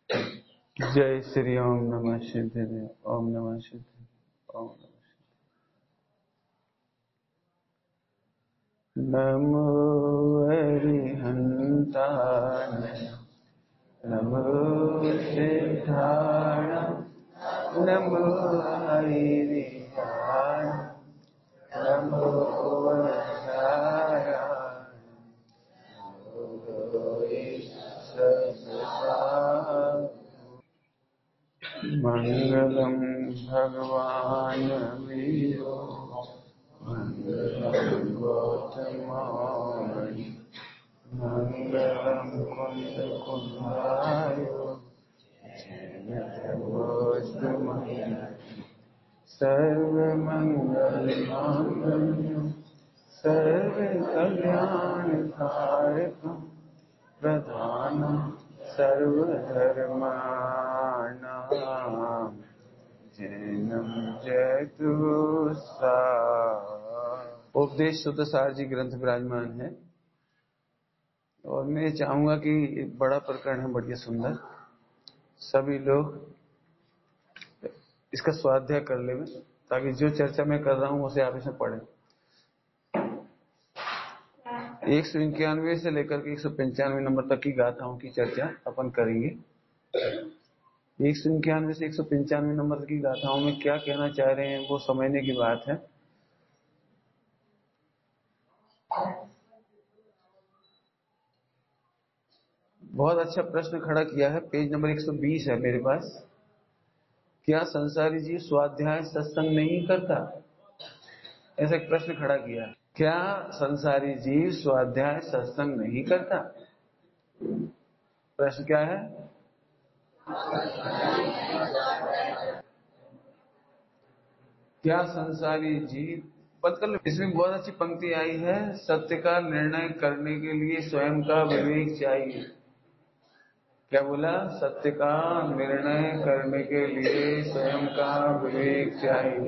जय श्री ओम नमः सिद्धाय। ओम नमः सिद्धाय। ओम नमः सिद्धाय। नमो अरिहंताय नमो सिद्धाय नमो हरिहराय नमो वराय मंगलम भगवान वीरो मंगलम गौतमाय मंगलम कुंद कुंदाय सर्वमंगल मांगल्यं सर्वकल्याणकारकं प्रधानं सर्वधर्माणां जैनं जयतु सा। उपदेश शुद्ध सार जी ग्रंथ विराजमान है और मैं चाहूंगा कि एक बड़ा प्रकरण है, बढ़िया सुंदर, सभी लोग इसका स्वाध्याय कर ले ताकि जो चर्चा मैं कर रहा हूं उसे आप इसमें पढ़ें। 191 से लेकर के 195 नंबर तक की गाथाओं की चर्चा अपन करेंगे। 191 से 195 नंबर तक की गाथाओं में क्या कहना चाह रहे हैं वो समझने की बात है। बहुत अच्छा प्रश्न खड़ा किया है, पेज नंबर 120 है मेरे पास। क्या संसारी जीव स्वाध्याय सत्संग नहीं करता? ऐसा एक प्रश्न खड़ा किया। क्या संसारी जीव स्वाध्याय सत्संग नहीं करता? प्रश्न क्या है? क्या संसारी जीव, पता कर लो, इसमें बहुत अच्छी पंक्ति आई है, सत्य का निर्णय करने के लिए स्वयं का विवेक चाहिए। क्या बोला? सत्य का निर्णय करने के लिए स्वयं का विवेक चाहिए।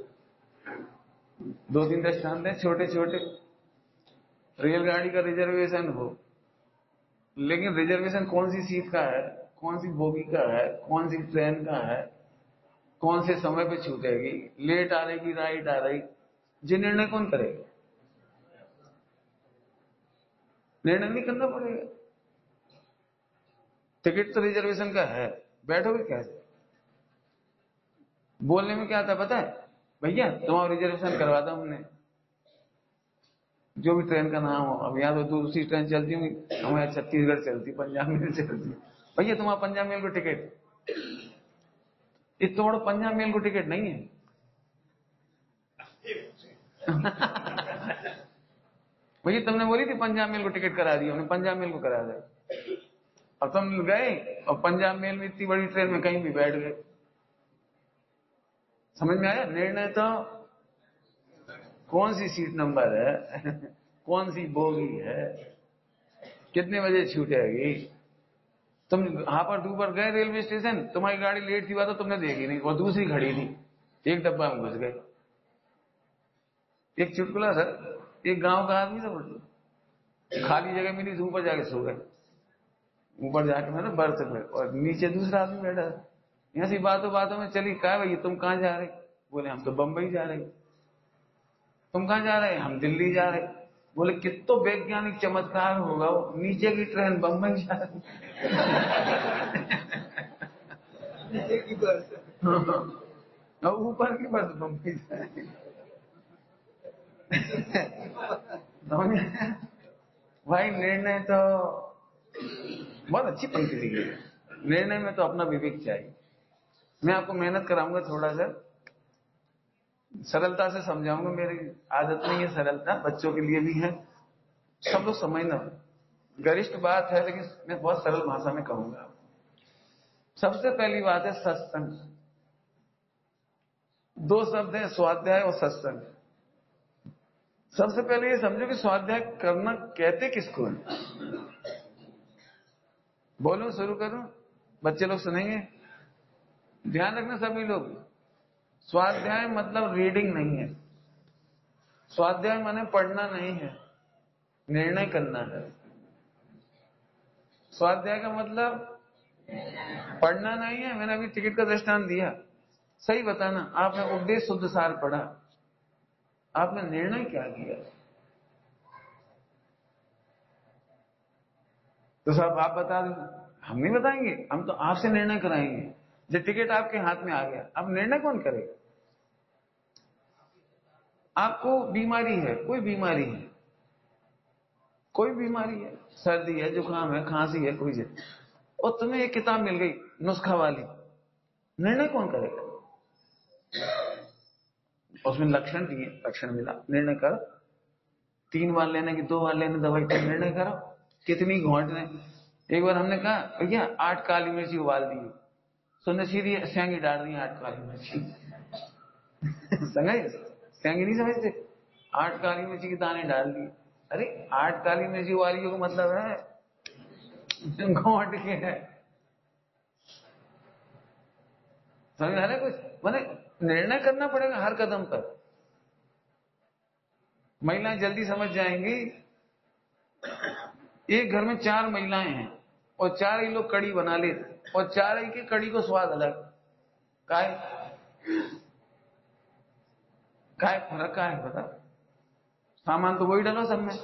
2-3 दृष्टांत हैं छोटे छोटे। रेलगाड़ी का रिजर्वेशन हो, लेकिन रिजर्वेशन कौन सी सीट का है, कौन सी बोगी का है, कौन सी ट्रेन का है, कौन से समय पे छूटेगी, लेट आ रही, राइट आ रही, ये निर्णय कौन करेगा? निर्णय नहीं करना पड़ेगा। टिकट तो रिजर्वेशन का है, बैठोगे कैसे? बोलने में क्या आता पता है? भैया तुम्हारा रिजर्वेशन करवाता हमने, जो भी ट्रेन का नाम हो। अब यहाँ तो दूसरी ट्रेन चलती होंगी, हमारे छत्तीसगढ़ चलती, पंजाब मेल चलती। भैया तुम्हारा पंजाब मेल को टिकट, इतना बड़ा पंजाब मेल को टिकट नहीं है। भैया तुमने बोली थी पंजाब मेल को टिकट करा दी, हमने पंजाब मेल को करा दिया। अब तुम गए और पंजाब मेल में इतनी बड़ी ट्रेन में कहीं भी बैठ गए। समझ में आया? निर्णय तो कौन सी सीट नंबर है, कौन सी बोगी है, कितने बजे छूटेगी। तुम हापर डूबर गए रेलवे स्टेशन, तुम्हारी गाड़ी लेट थी, बात तो तुमने देखी नहीं, और दूसरी खड़ी थी, एक डब्बा में घुस गए। एक चुटकुला था, एक गांव का आदमी था, खाली जगह मिली तो ऊपर जाके सो गए। ऊपर जाके मतलब बर्थ पे, और नीचे दूसरा आदमी बैठा था। यहाँ से बातों बातों में चली, कहा भैया तुम कहाँ जा रहे? बोले हम तो बंबई जा रहे। तुम कहाँ जा रहे? हम दिल्ली जा रहे। बोले कितना वैज्ञानिक चमत्कार होगा, वो नीचे की ट्रेन बंबई जा रही। नीचे की बर्थ और ऊपर की बर्थ बंबई जा रही। भाई निर्णय तो बहुत अच्छी पंक्ति लिखी है, निर्णय में तो अपना विवेक चाहिए। मैं आपको मेहनत कराऊंगा, थोड़ा सा सरलता से समझाऊंगा, मेरी आदत नहीं है सरलता, बच्चों के लिए भी है, सब लोग समझना। गरिष्ठ बात है लेकिन मैं बहुत सरल भाषा में कहूंगा। सबसे पहली बात है सत्संग। 2 शब्द है, स्वाध्याय और सत्संग। सबसे पहले ये समझो कि स्वाध्याय करना कहते किसको है। बोलो, शुरू करूं, बच्चे लोग सुनेंगे, ध्यान रखना सभी लोग। स्वाध्याय मतलब रीडिंग नहीं है, स्वाध्याय माने पढ़ना नहीं है, निर्णय करना है। स्वाध्याय का मतलब पढ़ना नहीं है। मैंने अभी टिकट का दृष्टांत दिया। सही बताना, आपने उपदेश शुद्ध सार पढ़ा, आपने निर्णय क्या किया? तो साहब आप बता दें, हम नहीं बताएंगे, हम तो आपसे निर्णय कराएंगे। जब टिकट आपके हाथ में आ गया, अब निर्णय कौन करेगा? आपको बीमारी है, कोई बीमारी है, कोई बीमारी है, सर्दी है, जुकाम है, खांसी है, कोई चीज, और तुम्हें एक किताब मिल गई नुस्खा वाली, निर्णय कौन करेगा? उसमें लक्षण दिए, लक्षण मिला, निर्णय करो। 3 बार लेने की 2 बार लेने दवाई, तो निर्णय करो कितनी घोंटने। एक बार हमने कहा भैया 8 काली मिर्ची उबाल दी, सुनने सीधी सेंगी डाल दी 8 काली मिर्ची। समझे? सेंगी नहीं समझते? 8 काली मिर्ची के दाने डाल दिए। अरे 8 काली मिर्ची उबाली का मतलब है घोंट के है। समझ आ रहा है कुछ? मैंने निर्णय करना पड़ेगा हर कदम पर। महिलाएं जल्दी समझ जाएंगी। एक घर में 4 महिलाएं हैं और 4 ही लोग कड़ी बना लेते, और 4 ही की कड़ी को स्वाद अलग। काय फर्क का है पता? सामान तो वही डाला, सब में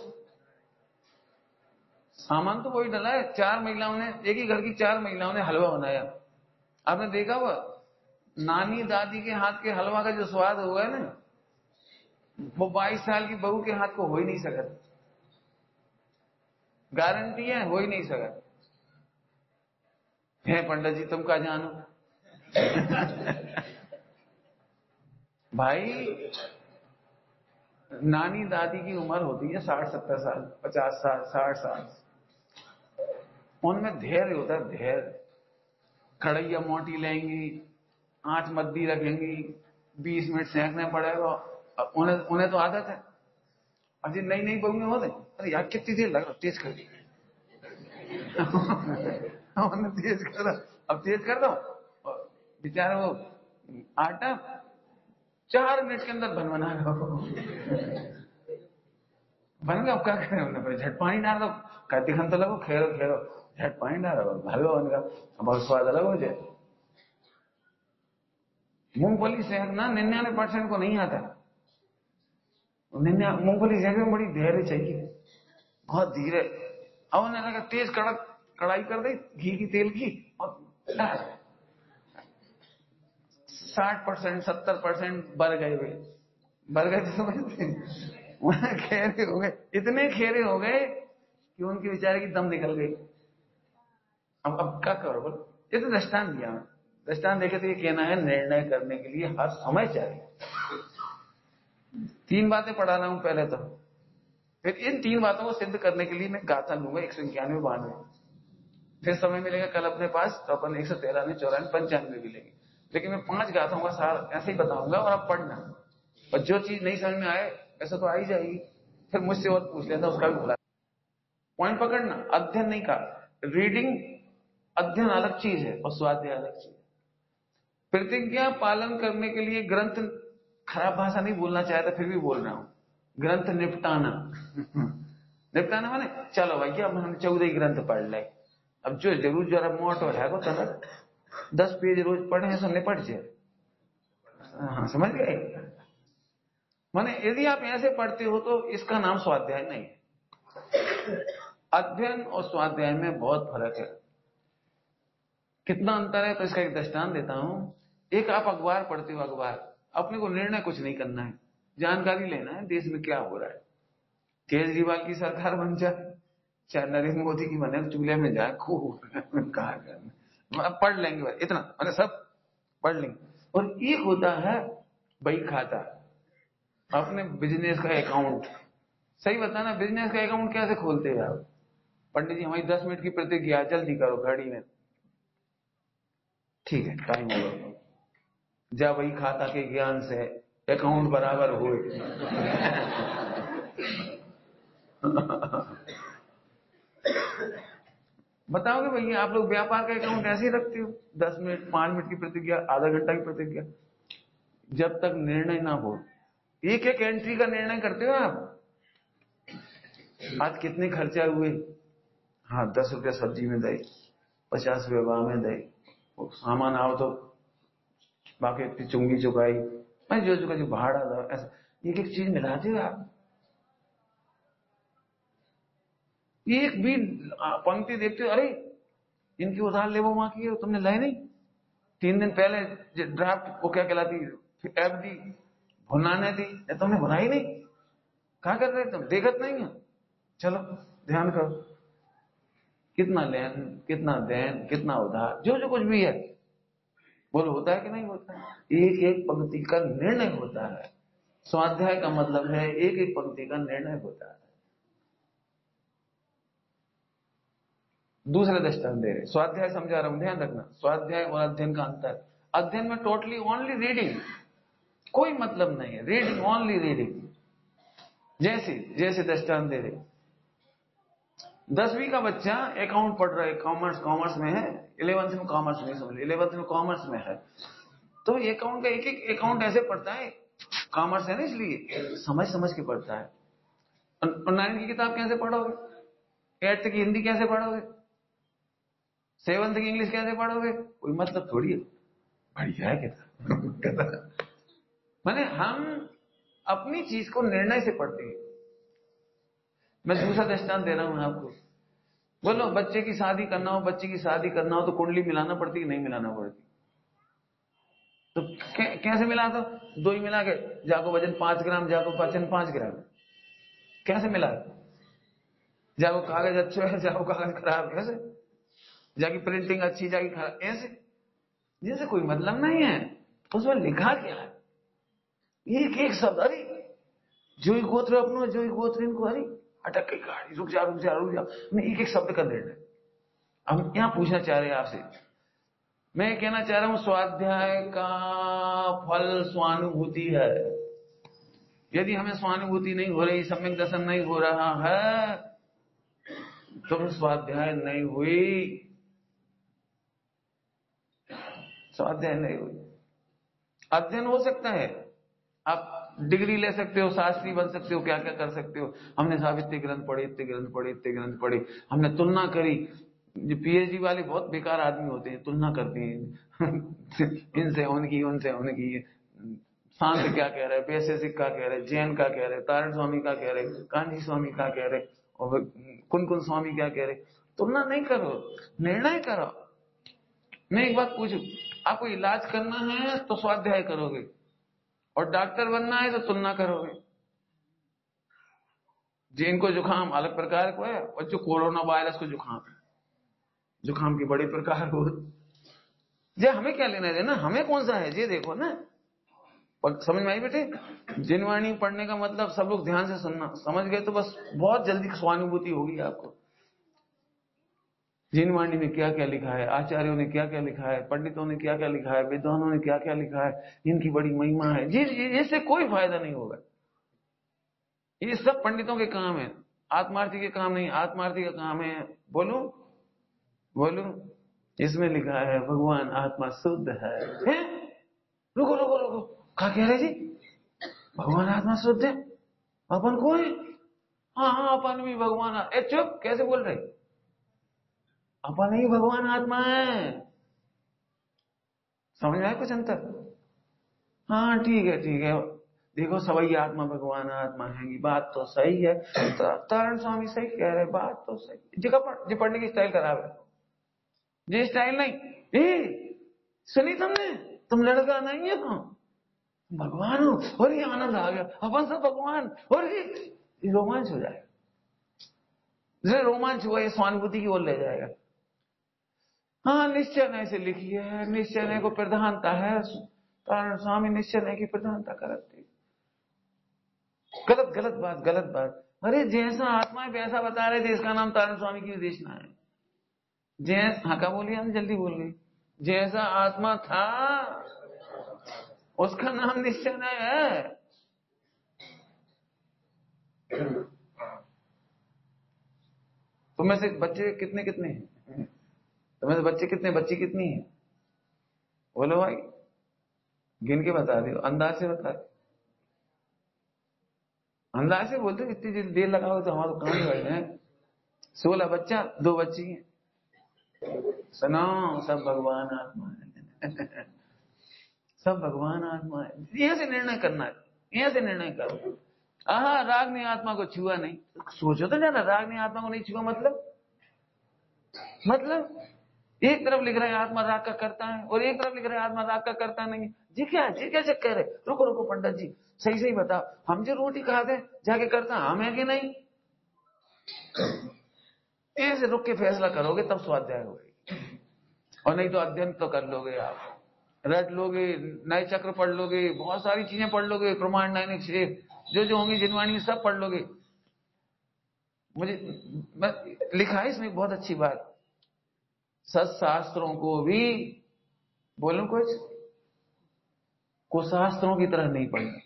सामान तो वही डाला है। 4 महिलाओं ने, एक ही घर की 4 महिलाओं ने हलवा बनाया। आपने देखा हुआ नानी दादी के हाथ के हलवा का जो स्वाद होगा ना, वो 22 साल की बहू के हाथ को हो ही नहीं सकता। गारंटी है, हो ही नहीं सकता। है पंडित जी, तुम क्या जानो? भाई नानी दादी की उम्र होती है 60-70 साल, 50 साल, 60 साल। उनमें धैर्य होता है, धैर्य। कढ़ैया मोटी लेंगी, आंच मद्दी रखेंगी, 20 मिनट सेंकने पड़ेगा। उन्हें तो आदत है। अब जी नई नई बहू में होते, अरे यार कितनी देर लग रहा, तेज कर दी। तेज कर रहा, अब तेज कर रहा हूं, बेचारा वो आटा 4 मिनट के अंदर बना रहा बन गया। अब क्या करें, उन्होंने झट पानी डाल दो, कहती खन तो लगो, खेरो खेरो, झट पानी डाल दो, हलवा बन गया। बहुत स्वाद अलग हो जाए। मूंगफली सेकना 99% को नहीं आता। मूंगफली सेकने में बड़ी धैर्य चाहिए, बहुत धीरे। अब उन्हें लगा तेज कड़क कढ़ाई कर दी घी की, तेल की, और 60% 70% बर गए हुए, बर गए तो समझते, खेरे हो गए, इतने खेरे हो गए कि उनके बेचारे की दम निकल गई। अब क्या करो बोलो? ये तो दृष्टांत दिया, दृष्टांत देखे तो ये कहना है निर्णय करने के लिए हर समय चाहिए। 3 बातें पढ़ा रहा हूं पहले तो, फिर इन 3 बातों को सिद्ध करने के लिए मैं गाथा लूंगा 191, 92। फिर समय मिलेगा कल अपने पास तो अपन 113, 94, 95 भी लेंगे। लेकिन मैं 5 गाथाओं का सार ऐसे ही बताऊंगा, और आप पढ़ना। और जो चीज नहीं समझ में आए, ऐसा तो आ ही जाएगी, फिर मुझसे और पूछ लेता, उसका भी भला। पॉइंट पकड़ना, अध्ययन नहीं कहा। रीडिंग, अध्ययन अलग चीज है और स्वाध्याय अलग चीज है। प्रतिज्ञा पालन करने के लिए ग्रंथ, खराब भाषा नहीं बोलना चाहता, फिर भी बोल रहा हूं, ग्रंथ निपटाना। निपटाना माने चलो भाई, अब हम 14 ग्रंथ पढ़ ले। अब जो जरूर जरा मोट है वो तलक 10 पेज रोज पढ़े हैं तो निपट जाए। हाँ समझ गए? माने यदि आप ऐसे पढ़ते हो तो इसका नाम स्वाध्याय नहीं। अध्ययन और स्वाध्याय में बहुत फर्क है। कितना अंतर है तो इसका एक दृष्टांत देता हूं। एक आप अखबार पढ़ते हो, अखबार, अपने को निर्णय कुछ नहीं करना है, जानकारी लेना है देश में क्या हो रहा है। केजरीवाल की सरकार बन जाए, चाहे नरेंद्र मोदी की बने, चूल्हे में जाए खूब कहा करना, पढ़ लेंगे बस इतना, मैंने सब पढ़ लेंगे। और एक होता है बही खाता, अपने बिजनेस का अकाउंट। सही बताना, बिजनेस का अकाउंट कैसे खोलते हैं आप? पंडित जी हमारी 10 मिनट की प्रतिज्ञा, जल्दी करो घड़ी में। ठीक है, टाइम होगा, जा वही खाता के ज्ञान से अकाउंट बराबर हुए। बताओगे भैया, आप लोग व्यापार का अकाउंट ऐसे ही रखते हो? 10 मिनट, 5 मिनट की प्रतिज्ञा, आधा घंटा की प्रतिज्ञा, जब तक निर्णय ना हो। एक एक एंट्री का निर्णय करते हो आप। आज कितने खर्चा हुए? हाँ 10 रुपया सब्जी में दे, 50 रुपये वाह में दे, वो सामान आओ तो बाकी इतनी चुंगी चुकाई, मैं जो भाड़ा था, ऐसा एक एक चीज मिलाते हो आप। एक भी पंक्ति देखते हो, अरे इनकी उधार ले वो वहां की है, तुमने लाए नहीं? 3 दिन पहले ड्राफ्ट वो क्या कहलाती एफ डी भुनाने दी, तुमने भुनाई नहीं? क्या कर रहे तुम, देखत नहीं है? चलो ध्यान करो, कितना लेन, कितना देन, कितना उधार, जो कुछ भी है, बोलो होता है कि नहीं होता है? एक एक पंक्ति का निर्णय होता है। स्वाध्याय का मतलब है एक एक पंक्ति का निर्णय होता है। दूसरा दृष्टांत दे रहे, स्वाध्याय समझा रहा हूं, ध्यान रखना, स्वाध्याय और अध्ययन का अंतर। अध्ययन में टोटली ओनली रीडिंग, कोई मतलब नहीं है, रीडिंग, ओनली रीडिंग। जैसे दृष्टांत दे रहे, 10वीं का बच्चा अकाउंट पढ़ रहा है, कॉमर्स में है, 11th में कॉमर्स नहीं, समझ, 11th में कॉमर्स में है, तो अकाउंट का एक एक अकाउंट ऐसे पढ़ता है, कॉमर्स है ना इसलिए समझ के पढ़ता है। और 9th की किताब कैसे पढ़ोगे? 8th की हिंदी कैसे पढ़ोगे? 7th की इंग्लिश कैसे पढ़ोगे? कोई मतलब थोड़ी है, बढ़िया है कहता मैंने हम अपनी चीज को निर्णय से पढ़ते हैं। मैं दूसरा दृष्टांत दे रहा हूं आपको, बोलो बच्चे की शादी करना हो, तो कुंडली मिलाना पड़ती कि नहीं मिलाना पड़ती? तो कैसे मिला? तो 2 ही मिला के, जाको वजन 5 ग्राम, जाको वजन 5 ग्राम, कैसे मिला? जाको कागज अच्छा है, जाको कागज खराब, कैसे? जाकी प्रिंटिंग अच्छी, जाकी खराब, ऐसे जैसे कोई मतलब नहीं है। उसमें लिखा क्या है? एक एक शब्द, अरे जो ही गोत्र अपनो, जो ही गोत्र इनको, अरे अटक के गाड़ी, रुक जा, एक एक शब्द का निर्णय। हम यहां पूछना चाह रहे हैं आपसे, मैं कहना चाह रहा हूं स्वाध्याय का फल स्वानुभूति है। यदि हमें स्वानुभूति नहीं हो रही, सम्यक दर्शन नहीं हो रहा है, तो स्वाध्याय नहीं हुई, स्वाध्याय नहीं हुई। अध्ययन हो सकता है, आप डिग्री ले सकते हो, शास्त्री बन सकते हो, क्या क्या कर सकते हो। हमने साहब इतने ग्रंथ पढ़े, हमने तुलना करी। जो पीएचडी वाले बहुत बेकार आदमी होते हैं, तुलना करते हैं इनसे उनकी शांत क्या कह रहे, वैशेषिक क्या कह रहे, जैन का कह रहे, तारण स्वामी का कह रहे, कांजी स्वामी का कह रहे, और कुन स्वामी क्या कह रहे। तुलना नहीं करो, निर्णय करो। मैं एक बात पूछूं, आपको इलाज करना है तो स्वाध्याय करोगे, और डॉक्टर बनना है तो तुलना करोगे। जिनको जुकाम अलग प्रकार को है, और जो कोरोना वायरस को जुकाम की बड़े प्रकार हो, जे हमें क्या लेना देना, हमें कौन सा है, ये देखो ना। समझ में आई बेटे? जिनवाणी पढ़ने का मतलब सब लोग ध्यान से सुनना, समझ गए तो बस बहुत जल्दी स्वानुभूति होगी आपको। जिनवाणी में क्या क्या लिखा है, आचार्यों ने क्या क्या लिखा है, पंडितों ने क्या क्या लिखा है, विद्वानों ने क्या क्या लिखा है, इनकी बड़ी महिमा है। जी, इससे कोई फायदा नहीं होगा। ये सब पंडितों के काम है, आत्मार्थी के काम नहीं। आत्मार्थी का काम है, बोलो इसमें लिखा है भगवान आत्मा शुद्ध है। रुको, क्या कह रहे जी? भगवान आत्मा शुद्ध है, अपन को है? हाँ, अपन भी भगवान। चुप, कैसे बोल रहे? अपन ही भगवान आत्मा है। समझ में आया कुछ अंतर? हाँ ठीक है, देखो सवई आत्मा भगवान आत्मा है, बात तो सही है। तारण स्वामी सही कह रहे, बात तो सही। जगह पढ़ने की स्टाइल खराब है, ये स्टाइल नहीं। सुनी तुमने? तुम लड़का नहीं है, भगवान हो, और ये आनंद आ गया, अपन सब भगवान, और ये रोमांच हो जाएगा। जैसे रोमांच हुआ, ये स्वानुभूति की ओर ले जाएगा। हाँ, निश्चय नय से लिखी है, निश्चय नय को प्रधानता है, तारण स्वामी निश्चय नय की प्रधानता करते। गलत बात। अरे जैसा आत्मा है वैसा बता रहे थे, इसका नाम तारण स्वामी की विदेशना है। हाँ, क्या बोलिए? हम जल्दी बोल गई। जैसा आत्मा था उसका नाम निश्चय नय है। तुम में से बच्चे कितने हैं? तुम्हें से बच्चे कितने, बच्ची कितनी है? बोलो भाई, गिन के बता दो, अंदाज से बता दो। अंदाज से बोलते, इतनी देर लगाओ तो हमारा काम ही बढ़ है। 16 बच्चा, 2 बच्ची हैं। सुनो, सब भगवान आत्मा है। सब भगवान आत्मा है। यहां से निर्णय करना है, यहां से निर्णय करो। राग ने आत्मा को छुआ नहीं। सोचो तो जरा, राग ने आत्मा को नहीं छुआ मतलब एक तरफ लिख रहा है आत्मा राग का करता है, और एक तरफ लिख रहा है आत्मा राग का करता नहीं। जी क्या चक्कर है? रुको रुको पंडित जी, सही सही बताओ, हम जो रोटी खाते जाके करता हम है कि नहीं? ऐसे रुक के फैसला करोगे तब स्वाध्याय होगी, और नहीं तो अध्ययन तो कर लोगे, आप रट लोगे, नए चक्र पढ़ लोगे, बहुत सारी चीजें पढ़ लोगे, प्रमाण नैनिक शेप जो होंगी जिनवाणी सब पढ़ लोगे। मुझे लिखा है इसमें बहुत अच्छी बात, सत्शास्त्रों को भी बोलूं कुछ, कुशास्त्रों की तरह नहीं पढ़ना।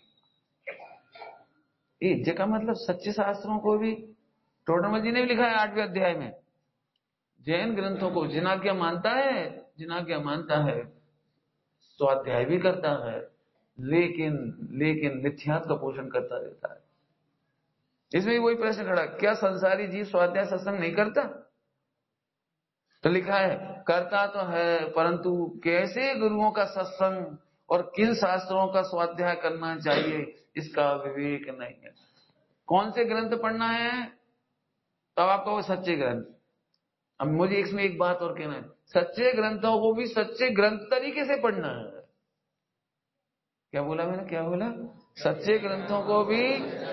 जगह मतलब सच्चे शास्त्रों को भी, टोडरमल जी ने भी लिखा है 8वें अध्याय में, जैन ग्रंथों को जिनाज्ञा मानता है, स्वाध्याय भी करता है, लेकिन मिथ्यात्व का पोषण करता रहता है। इसमें वही प्रश्न खड़ा, क्या संसारी जीव स्वाध्याय सत्संग नहीं करता? तो लिखा है करता तो है, परंतु कैसे गुरुओं का सत्संग और किन शास्त्रों का स्वाध्याय करना चाहिए इसका विवेक नहीं है। कौन से ग्रंथ पढ़ना है? तब आपका वो सच्चे ग्रंथ। अब मुझे इसमें एक बात और कहना है, सच्चे ग्रंथों को भी सच्चे ग्रंथ तरीके से पढ़ना है। क्या बोला मैंने, क्या बोला? सच्चे ग्रंथों को भी,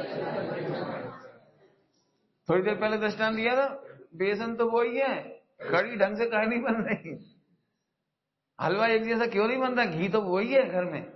थोड़ी देर पहले दृष्टांत दिया था, बेसन तो वही है, कड़ी ढंग से कहीं नहीं बन रही, हलवा एक जैसा क्यों नहीं बन रहा, घी तो वही है घर में।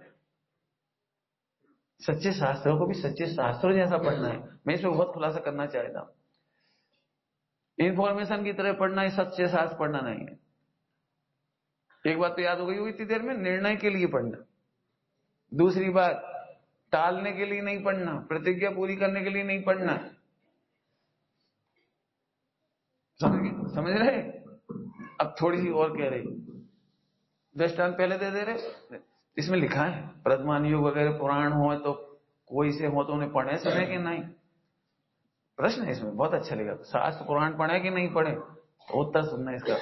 सच्चे शास्त्रों को भी सच्चे शास्त्रों जैसा पढ़ना है। मैं इसमें बहुत खुलासा करना चाहता हूं, इंफॉर्मेशन की तरह पढ़ना है, सच्चे शास्त्र पढ़ना नहीं है। एक बात तो याद हो गई होगी इतनी देर में, निर्णय के लिए पढ़ना। दूसरी बात, टालने के लिए नहीं पढ़ना, प्रतिज्ञा पूरी करने के लिए नहीं पढ़ना। समझ रहे? अब थोड़ी सी और कह रही, दृष्टांत पहले दे रहे, इसमें लिखा है वर्तमान युग वगैरह पुराण हो तो कोई से हो तो उन्हें पढ़े समय कि नहीं, प्रश्न है इसमें बहुत अच्छा लगा। शास्त्र पुराण पढ़े कि नहीं पढ़े, तो उत्तर सुनना इसका।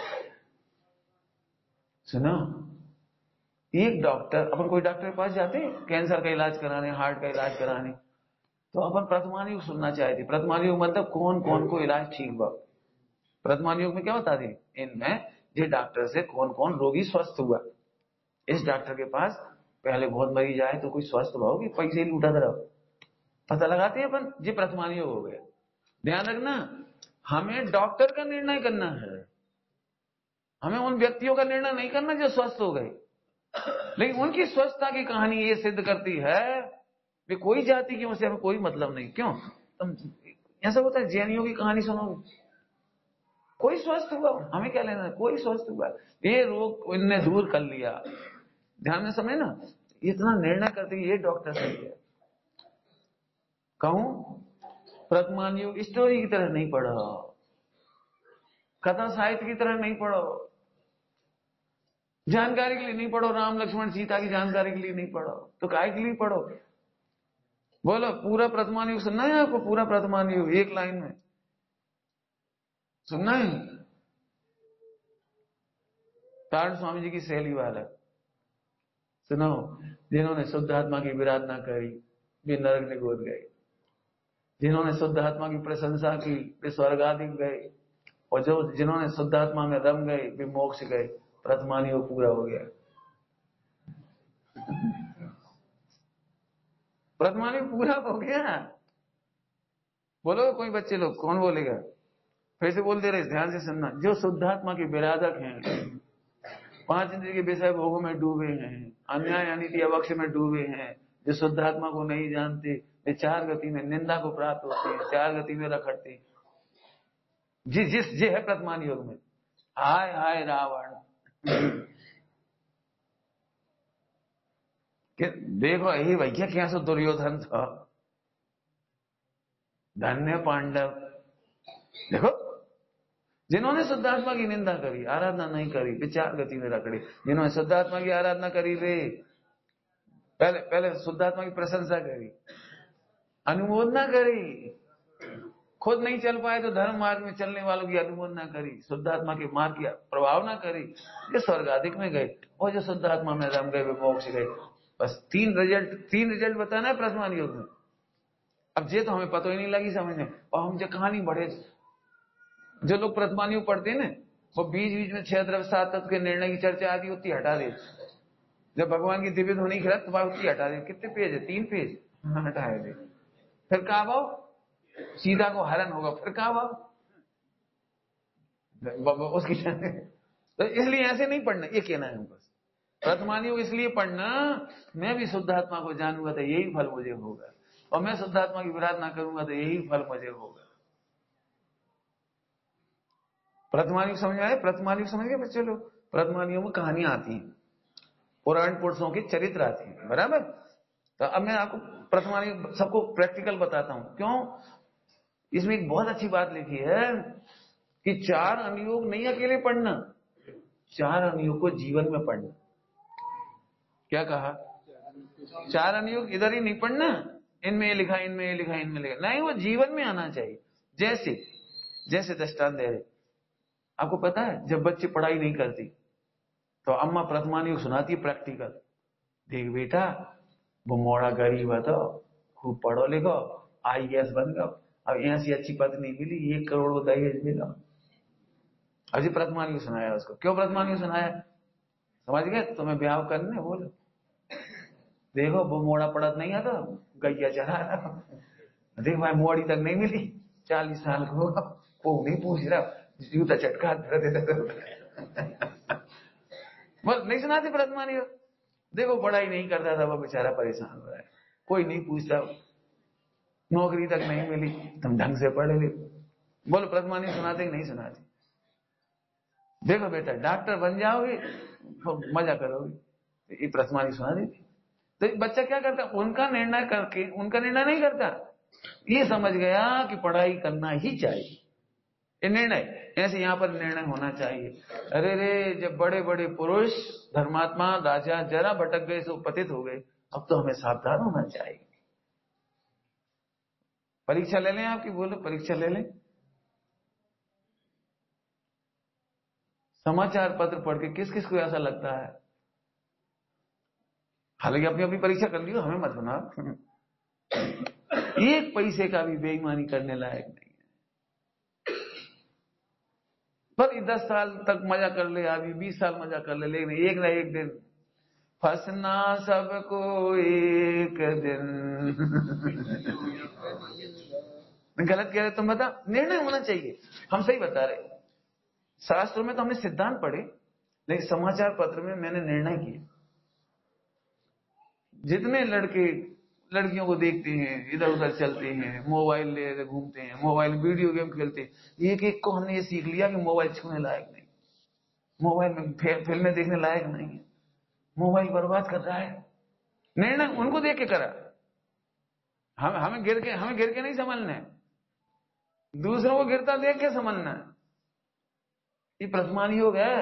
सुनो, एक डॉक्टर, अपन कोई डॉक्टर के पास जाते हैं कैंसर का इलाज कराने, हार्ट का इलाज कराने, तो अपन प्रथमान युग सुनना चाहते। प्रथमान युग मतलब कौन कौन को इलाज ठीक हुआ। प्रथमान युग में क्या बता दें, इनमें जिस डॉक्टर से कौन कौन रोगी स्वस्थ हुआ। इस डॉक्टर के पास पहले बहुत मरीज आए तो कोई स्वस्थ हुआ होगी, पैसे लूटा तरफ पता लगाते हैं अपन, जी प्रथमान युग हो गया। ध्यान रखना, हमें डॉक्टर का निर्णय करना है, हमें उन व्यक्तियों का निर्णय नहीं करना जो स्वस्थ हो गए। लेकिन उनकी स्वस्थता की कहानी ये सिद्ध करती है वे कोई जाति की, उनसे हमें कोई मतलब नहीं। क्यों? तुम ऐसा होता है, जैनियों की कहानी सुनोगे, कोई स्वस्थ हुआ, हमें क्या लेना है, कोई स्वस्थ हुआ, ये रोग इनने दूर कर लिया। ध्यान में समझे ना, इतना निर्णय करते ये डॉक्टर सही है। कहूं वर्तमान युग स्टोरी की तरह नहीं पढ़ो, कथा साहित्य की तरह नहीं पढ़ो, जानकारी के लिए नहीं पढ़ो, राम लक्ष्मण सीता की जानकारी के लिए नहीं पढ़ो, तो काय के लिए पढ़ो? बोलो, पूरा वर्तमान युग सुनना है आपको? पूरा वर्तमान युग एक लाइन में सुनना है? तारण स्वामी जी की शैली वाला सुनो, जिन्होंने शुद्ध आत्मा की विराधना करी वे नरक में कूद गए, जिन्होंने शुद्ध आत्मा की प्रशंसा की वे स्वर्ग आदि गए, और जो जिन्होंने शुद्ध आत्मा में रम गए वे मोक्ष गए। वर्तमान युग पूरा हो गया। वर्तमान युग पूरा हो गया। बोलो कोई बच्चे लोग, कौन बोलेगा? फिर से बोल दे रहे, ध्यान से सुनना। जो शुद्धात्मा के विराधक हैं, 5 इंद्रिय के विषय भोगों में डूबे हैं, अन्याय अनिति अवक्ष में डूबे हैं, जो शुद्धात्मा को नहीं जानते वे 4 गति में निंदा को प्राप्त होते हैं, 4 गति में रखड़ते। जिस जे है वर्तमान युग में, हाय हाय रावण। देखो यही भैया कैसे दुर्योधन था, धन्य पांडव। देखो, जिन्होंने शुद्धात्मा की निंदा करी, आराधना नहीं करी, वे 4 गति में रखड़े। जिन्होंने शुद्धात्मा की आराधना करी, वे पहले शुद्धात्मा की प्रशंसा करी, अनुमोदना करी, खुद नहीं चल पाए तो धर्म मार्ग में चलने वालों की अनुमोदन ना करी, शुद्धात्मा के मार्ग की प्रभाव ना करी, ये स्वर्गाधिक में गए, और जो शुद्धात्मा में रम गए वे मोक्ष गए। बस तीन रिजल्ट बताना है प्रथमान योग में। अब ये तो हमें पता ही नहीं लगी समझने, और हम जो कहानी बढ़े, जो लोग प्रथमान योग पढ़ते हैं ना, वो बीच बीच में 6 द्रव्य 7 तत्व के निर्णय की चर्चा आती होती हटा दे। जब भगवान की दिव्य ध्वनि खिला तो उसकी हटा दे। कितने पेज है? 3 पेज हटाए दे। फिर कहा भाव सीता को हरण होगा, फिर कहा भाव उसकी तो इसलिए ऐसे नहीं पढ़ना, ये कहना है बस। प्रथमान योग इसलिए पढ़ना, मैं भी शुद्धात्मा को जानूंगा तो यही फल मुझे होगा, और मैं शुद्धात्मा की विराधना करूंगा तो यही फल मुझे होगा। प्रथमान योग समझ में आए? प्रथमान योग समझ गए बच्चे लोग? प्रथमान योग में कहानियां आती हैं, पुराण पुरुषों के चरित्र आते हैं, बराबर। तो अब मैं आपको प्रथमान योग सबको प्रैक्टिकल बताता हूं। क्यों? इसमें एक बहुत अच्छी बात लिखी है कि 4 अनुयोग नहीं अकेले पढ़ना, 4 अनुयोग को जीवन में पढ़ना। क्या कहा? 4 अनुयोग इधर ही नहीं पढ़ना, इनमें ये लिखा, इनमें ये लिखा, इनमें लिखा नहीं, वो जीवन में आना चाहिए। जैसे दृष्टांत दे रहे, आपको पता है जब बच्चे पढ़ाई नहीं करती तो अम्मा प्रथमान योग सुनाती है प्रैक्टिकल। देख बेटा, वो मोड़ा गरीब है तो खूब पढ़ो लिखो, IAS बन गो, अब ऐसी अच्छी पत्नी मिली, 1 करोड़ को दहेज मिला। अजी प्रथमान योग सुनाया उसको। क्यों प्रथमान योग सुनाया? समझ गए? तुम्हें ब्याह करने बोलो, देखो वो मोड़ा पड़त नहीं आता, गैया चढ़ा रहा, देख भाई मोड़ी तक नहीं मिली, 40 साल को वो नहीं पूछ रहा, जूता चटका बस नहीं सुनाते प्रथमान योग। देखो पढ़ाई नहीं करता था वो बेचारा, परेशान हो रहा है, कोई नहीं पूछता, नौकरी तक नहीं मिली, तुम ढंग से पढ़े ले। बोलो प्रथमान योग सुनाते कि नहीं सुनाते? देखो बेटा डॉक्टर बन जाओगे तो मजा करोगे, ये प्रथमान योग सुना देती। तो बच्चा क्या करता? उनका निर्णय करके, उनका निर्णय नहीं करता, ये समझ गया कि पढ़ाई करना ही चाहिए, ये निर्णय। ऐसे यहां पर निर्णय होना चाहिए। अरे रे, जब बड़े बड़े पुरुष धर्मात्मा राजा जरा भटक गए सो पतित हो गए, अब तो हमें सावधान होना चाहिए। परीक्षा ले लें आपकी, बोलो परीक्षा ले लें। समाचार पत्र पढ़ के किस किस को ऐसा लगता है? हालांकि अपनी अपनी परीक्षा कर लियो, हमें मत बना। 1 पैसे का भी बेईमानी करने लायक नहीं है। पर 10 साल तक मजा कर ले आदमी, 20 साल मजा कर ले, लेकिन एक ना एक दिन फंसना सबको एक दिन। गलत कह रहे तुम बता? निर्णय होना चाहिए। हम सही बता रहे। शास्त्रों में तो हमने सिद्धांत पढ़े, लेकिन समाचार पत्र में मैंने निर्णय किए। जितने लड़के लड़कियों को देखते हैं, इधर उधर चलते हैं, मोबाइल ले घूमते हैं, मोबाइल वीडियो गेम खेलते हैं, एक एक को हमने ये सीख लिया कि मोबाइल छूने लायक नहीं, मोबाइल में फिल्में देखने लायक नहीं है, मोबाइल बर्बाद कर रहा है। निर्णय उनको देख के करा। हमें गिर के नहीं संभलना है, दूसरों को गिरता देख के संभलना है। ये प्रथमान योग है।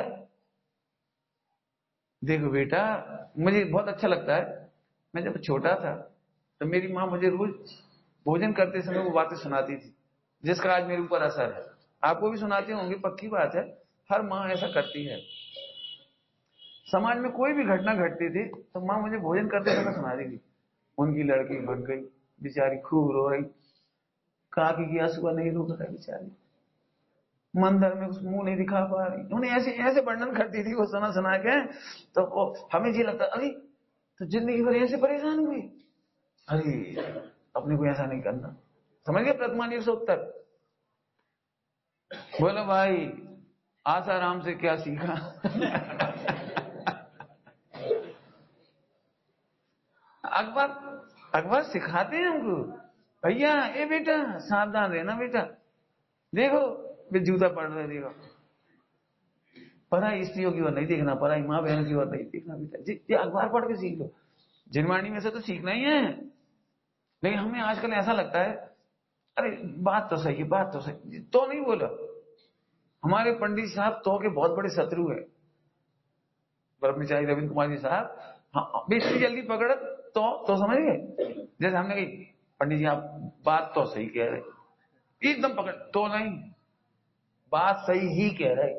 देखो बेटा, मुझे बहुत अच्छा लगता है, मैं जब छोटा था तो मेरी माँ मुझे रोज भोजन करते समय वो बातें सुनाती थी, जिसका आज मेरे ऊपर असर है। आपको भी सुनाती होंगी, पक्की बात है, हर माँ ऐसा करती है। समाज में कोई भी घटना घटती थी तो माँ मुझे भोजन करते समय सुनाती थी। उनकी लड़की भग गई, बेचारी खूब रो रही, काकी की आंसुआ नहीं रुक रहा, बेचारी मंदिर में उस मुंह नहीं दिखा पा रही। उन्हें ऐसे ऐसे वर्णन करती थी वो सुना सुना के, तो हमें जी लगता अरे तो जिंदगी भर ऐसे परेशान हुई, अरे अपने को ऐसा नहीं करना। समझ गए प्रथमान योग से उत्तर? बोलो भाई, आसाराम से क्या सीखा? अखबार सिखाते हैं हमको, भैया ए बेटा सावधान रहना बेटा, देखो वे जूता पड़ रहे, देखो पढ़ाई स्त्रियों की ओर नहीं देखना, पढ़ाई माँ बहनों की ओर नहीं देखना बेटा जी, ये अखबार पढ़ के सीख लो। जिनवाणी में से तो सीखना ही है, लेकिन हमें आजकल ऐसा लगता है अरे बात तो सही है, बात तो सही, तो नहीं बोला। हमारे पंडित साहब तो के बहुत बड़े शत्रु है, ब्रह्मचारी रविंद्र कुमार जी साहब। हाँ, इतनी जल्दी पकड़ तो समझ गए। जैसे हमने कही पंडित जी आप बात तो सही कह रहे, एकदम पकड़ तो नहीं, बात सही ही कह रहे,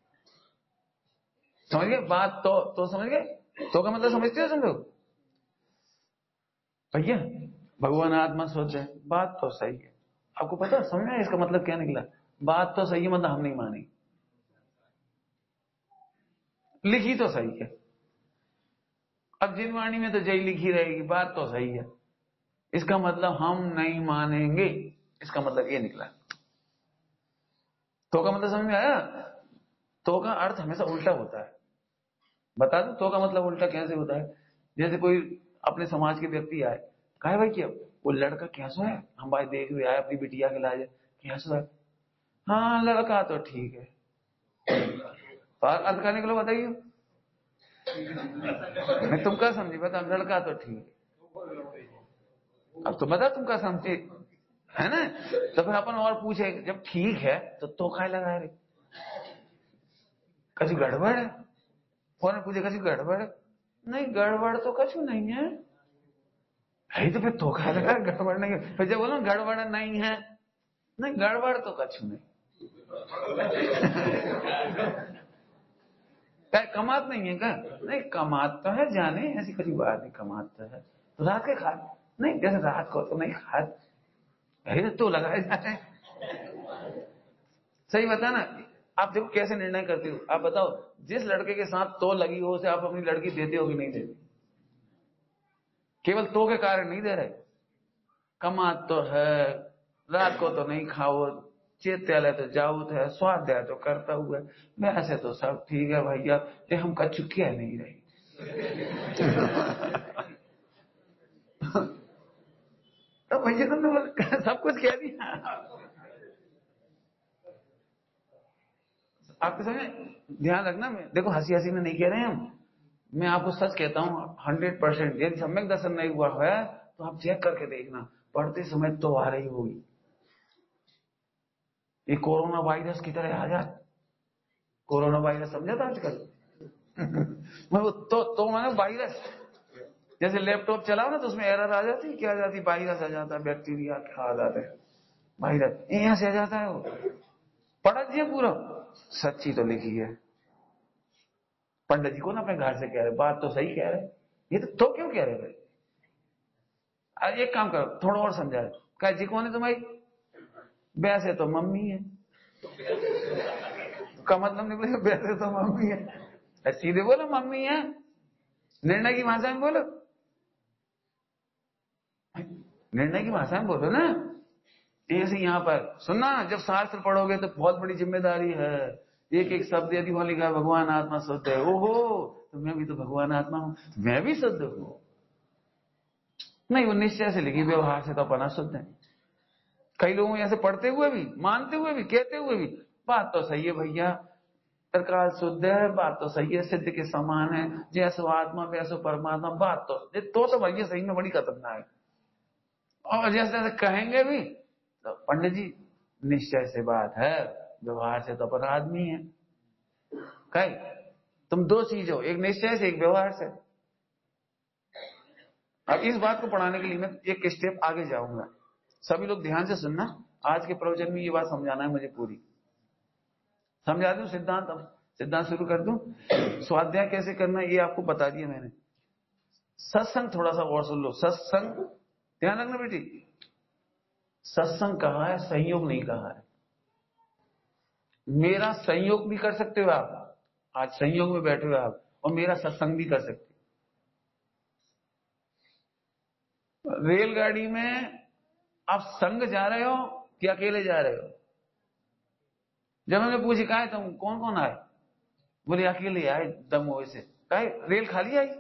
समझ गए बात? तो समझ गए? तो का मतलब समझते हो तुम लोग भैया? भगवान आत्मा शुद्ध है, बात तो सही है। आपको पता समझ में इसका मतलब क्या निकला? बात तो सही है मतलब हम नहीं मानेंगे, लिखी तो सही है। अब जिन वाणी में तो जय लिखी रहेगी, बात तो सही है, इसका मतलब हम नहीं मानेंगे, इसका मतलब ये निकला। तो का मतलब समझ में आया? तो का अर्थ हमेशा उल्टा होता है। बता दो तो का मतलब उल्टा कैसे होता है? जैसे कोई अपने समाज के व्यक्ति आए, कहे भाई क्या वो लड़का कैसा है, हम भाई देख हुए आए अपनी बिटिया के लाए, कैसा है? हाँ लड़का तो ठीक है। तो अर्थ का निकलो बताइए, नहीं तुम क्या समझी? बता, लड़का तो ठीक है, अब तो बता तुम क्या समझे, है ना? तो फिर अपन और पूछे जब ठीक है तो काय लगा रहे, कछु गड़बड़ है? फोन में पूछे कछु गड़बड़ है? नहीं गड़बड़ तो कछु नहीं है। तो फिर तो काय लगा गड़बड़ नहीं है? फिर जब बोलो गड़बड़ नहीं है, नहीं गड़बड़ तो कछु नहीं। क्या कमात नहीं है क्या? नहीं कमात तो है, जाने ऐसी कभी बात नहीं, कमात तो है। तो रात के खा नहीं, जैसे रात को तो नहीं खा, तो लगाए जाते हैं। सही बता ना? आप देखो कैसे निर्णय करते हो, आप बताओ जिस लड़के के साथ तो लगी हो उसे आप अपनी लड़की देते हो कि नहीं देते? केवल तो के कारण नहीं दे रहे, कमात तो है, रात को तो नहीं खाओ, चेत्यालय तो जाओ है, स्वाध्याय तो करता हुआ है, वैसे तो सब ठीक है भैया, ये हम कछु कह नहीं रही। तो भैया तुमने सब कुछ कह दिया। आपके समझ, ध्यान रखना, मैं देखो हंसी हंसी में नहीं कह रहे हैं हम, मैं आपको सच कहता हूं 100%। यदि सम्यक दर्शन नहीं हुआ है तो आप चेक करके देखना, पढ़ते समय तो आ रही होगी, ये कोरोना वायरस की तरह आ जाए। कोरोना वायरस समझा था आजकल? मैं वो तो मैंने वायरस, जैसे लैपटॉप चलाओ ना तो उसमें एरर आ जाती, क्या आ जाती? वायरस आ जाता है, बैक्टीरिया क्या आ जाता है, वायरस यहां से आ जाता है। वो पढ़ा दिया पूरा, सच्ची तो लिखी है। पंडित जी को ना अपने घर से कह रहे बात तो सही कह रहे, ये तो क्यों कह रहे भाई? एक काम करो थोड़ा और समझा, कहा जी कौन है तुम्हारी? वैसे तो मम्मी है। का मतलब निकलेगा वैसे तो मम्मी है, सीधे बोलो मम्मी है, निर्णय की भाषा में बोलो, निर्णय की भाषा में बोलो ना। ऐसे यहां पर सुनना, जब शास्त्र पढ़ोगे तो बहुत बड़ी जिम्मेदारी है, एक एक शब्द यदि वहां लिखा है भगवान आत्मा शुद्ध है, ओहो तो मैं भी तो भगवान आत्मा हूं, मैं भी शुद्ध हूं। नहीं वो निश्चय से लिखी, व्यवहार से तो अपना शुद्ध है। कई लोगों ऐसे पढ़ते हुए भी, मानते हुए भी, कहते हुए भी, बात तो सही है भैया, प्रकाश शुद्ध है, बात तो सही है, सिद्ध के समान है, जैसो आत्मा वैसो परमात्मा, बात तो भैया सही में बड़ी खतरनाक है। और जैसे जैसे कहेंगे भी तो पंडित जी निश्चय से बात है, व्यवहार से तो अपन आदमी है। कहीं तुम दो चीज हो, एक निश्चय से एक व्यवहार से। अब इस बात को पढ़ाने के लिए मैं एक स्टेप आगे जाऊंगा, सभी लोग ध्यान से सुनना। आज के प्रवचन में ये बात समझाना है मुझे पूरी, समझा दूं सिद्धांत? अब सिद्धांत शुरू कर दूं, स्वाध्याय कैसे करना है ये आपको बता दिया मैंने। सत्संग थोड़ा सा और सुन लो, सत्संग ध्यान रखना बेटी, सत्संग कहा है, संयोग नहीं कहा है। मेरा संयोग भी कर सकते हो आप, आज संयोग में बैठे हो आप, और मेरा सत्संग भी कर सकते हो। रेलगाड़ी में आप संग जा रहे हो कि अकेले जा रहे हो? जब मैंने पूछी कहा तुम कौन कौन आए, बोले अकेले आए दमोह से। कहे रेल खाली आई?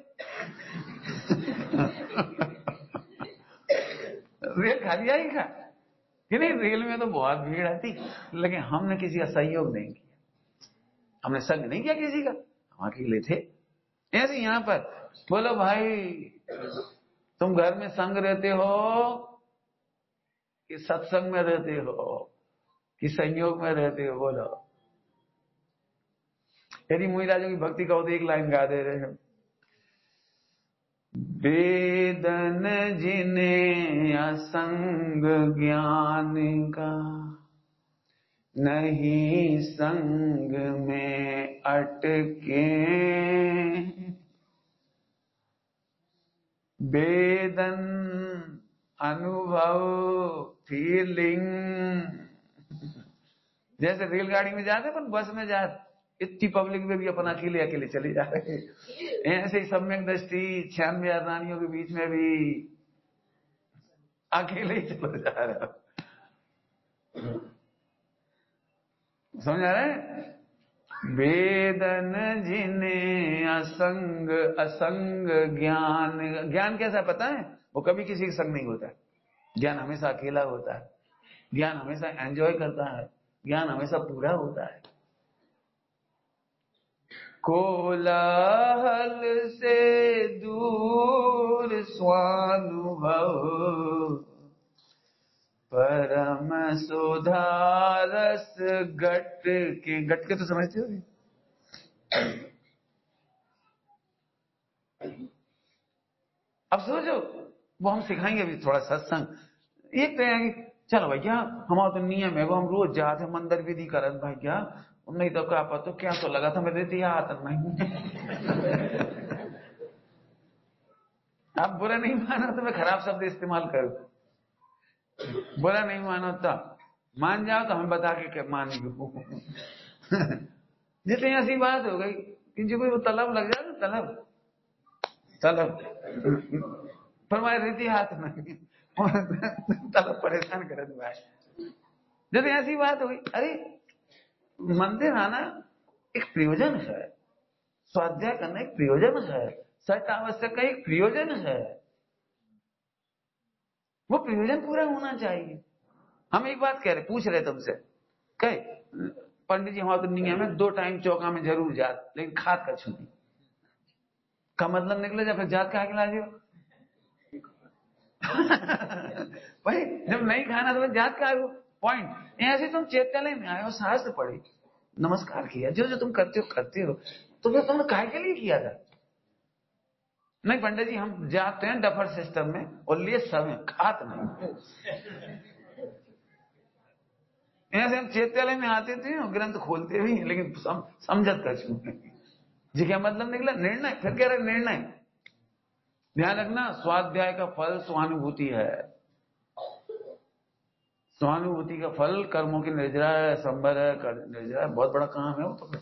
रेल खाली आई क्या? कि नहीं, रेल में तो बहुत भीड़ आती, लेकिन हमने किसी का सहयोग नहीं किया, हमने संग नहीं किया किसी का, हम अकेले थे। ऐसे यहां पर बोलो भाई तुम घर में संग रहते हो कि सत्संग में रहते हो कि संयोग में रहते हो? बोलो। यदि मुनिराजों की भक्ति कहो तो एक लाइन गा दे रहे हैं, वेदन जिन्हें असंग ज्ञान का, नहीं संग में अटके। वेदन अनुभव फीलिंग, जैसे रेलगाड़ी में जाते पर बस में जाते, इतनी पब्लिक में भी अपन अकेले अकेले चले जा रहे हैं। ऐसे ही सम्यक दृष्टि 96 रानियों के बीच में भी अकेले ही चले जा रहे हो। समझ आ रहा है? वेदन जिन्हें असंग असंग ज्ञान, ज्ञान कैसा पता है? वो कभी किसी के संग नहीं होता है। ज्ञान हमेशा अकेला होता है, ज्ञान हमेशा एंजॉय करता है, ज्ञान हमेशा पूरा होता है। कोलाहल से दूर स्वानुभव, परम सुधारस गट के तो समझते हो? अब सोचो, वो हम सिखाएंगे अभी थोड़ा सत्संग। एक तो है कि चलो भैया हमारा तो नियम है, वो हम रोज जाते मंदिर विधि करत भैया, नहीं तो क्या पता क्या तो लगा था मेरे दिया आता नहीं। आप बुरा नहीं माना तो मैं खराब शब्द इस्तेमाल करूं, बुरा नहीं मानो तो मान जाओ तो हम बता के मान लो। जितनी ऐसी बात हो गई कि जो कोई वो तलब लग जाए तो तलब पर हमारे रीति हाथ नहीं तलब परेशान कर भाई। जब ऐसी बात हो गई, अरे मंदिर आना एक प्रयोजन है, स्वाध्याय करना एक प्रयोजन है, सत आवश्यक का एक प्रयोजन है, वो प्रयोजन पूरा होना चाहिए। हम एक बात कह रहे, पूछ रहे तुमसे, कहे पंडित जी हमारा तो नियम है 2 टाइम चौका में जरूर जात, लेकिन खाद का छूटी का मतलब निकले जब फिर जात का खिला दियो। भाई जब नहीं खाना तो जात का पॉइंट। ऐसे तुम चैत्यालय में आए हो, शास्त्र पढ़े, नमस्कार किया, जो जो तुम करते हो तो फिर तुमने काहे के लिए किया था? नहीं पंडित जी हम जाते हैं डफर सिस्टम में और लिए सब है, खात नहीं। ऐसे हम चैत्यालय में आते थे और ग्रंथ खोलते भी हैं, लेकिन समझत कर चुके जी क्या मतलब निकला? निर्णय। फिर कह रहे निर्णय, ध्यान रखना स्वाध्याय का फल स्वानुभूति है, स्वानुभूति का फल कर्मों की निर्जरा है, संबर है, निर्जरा है, बहुत बड़ा काम है वो। तो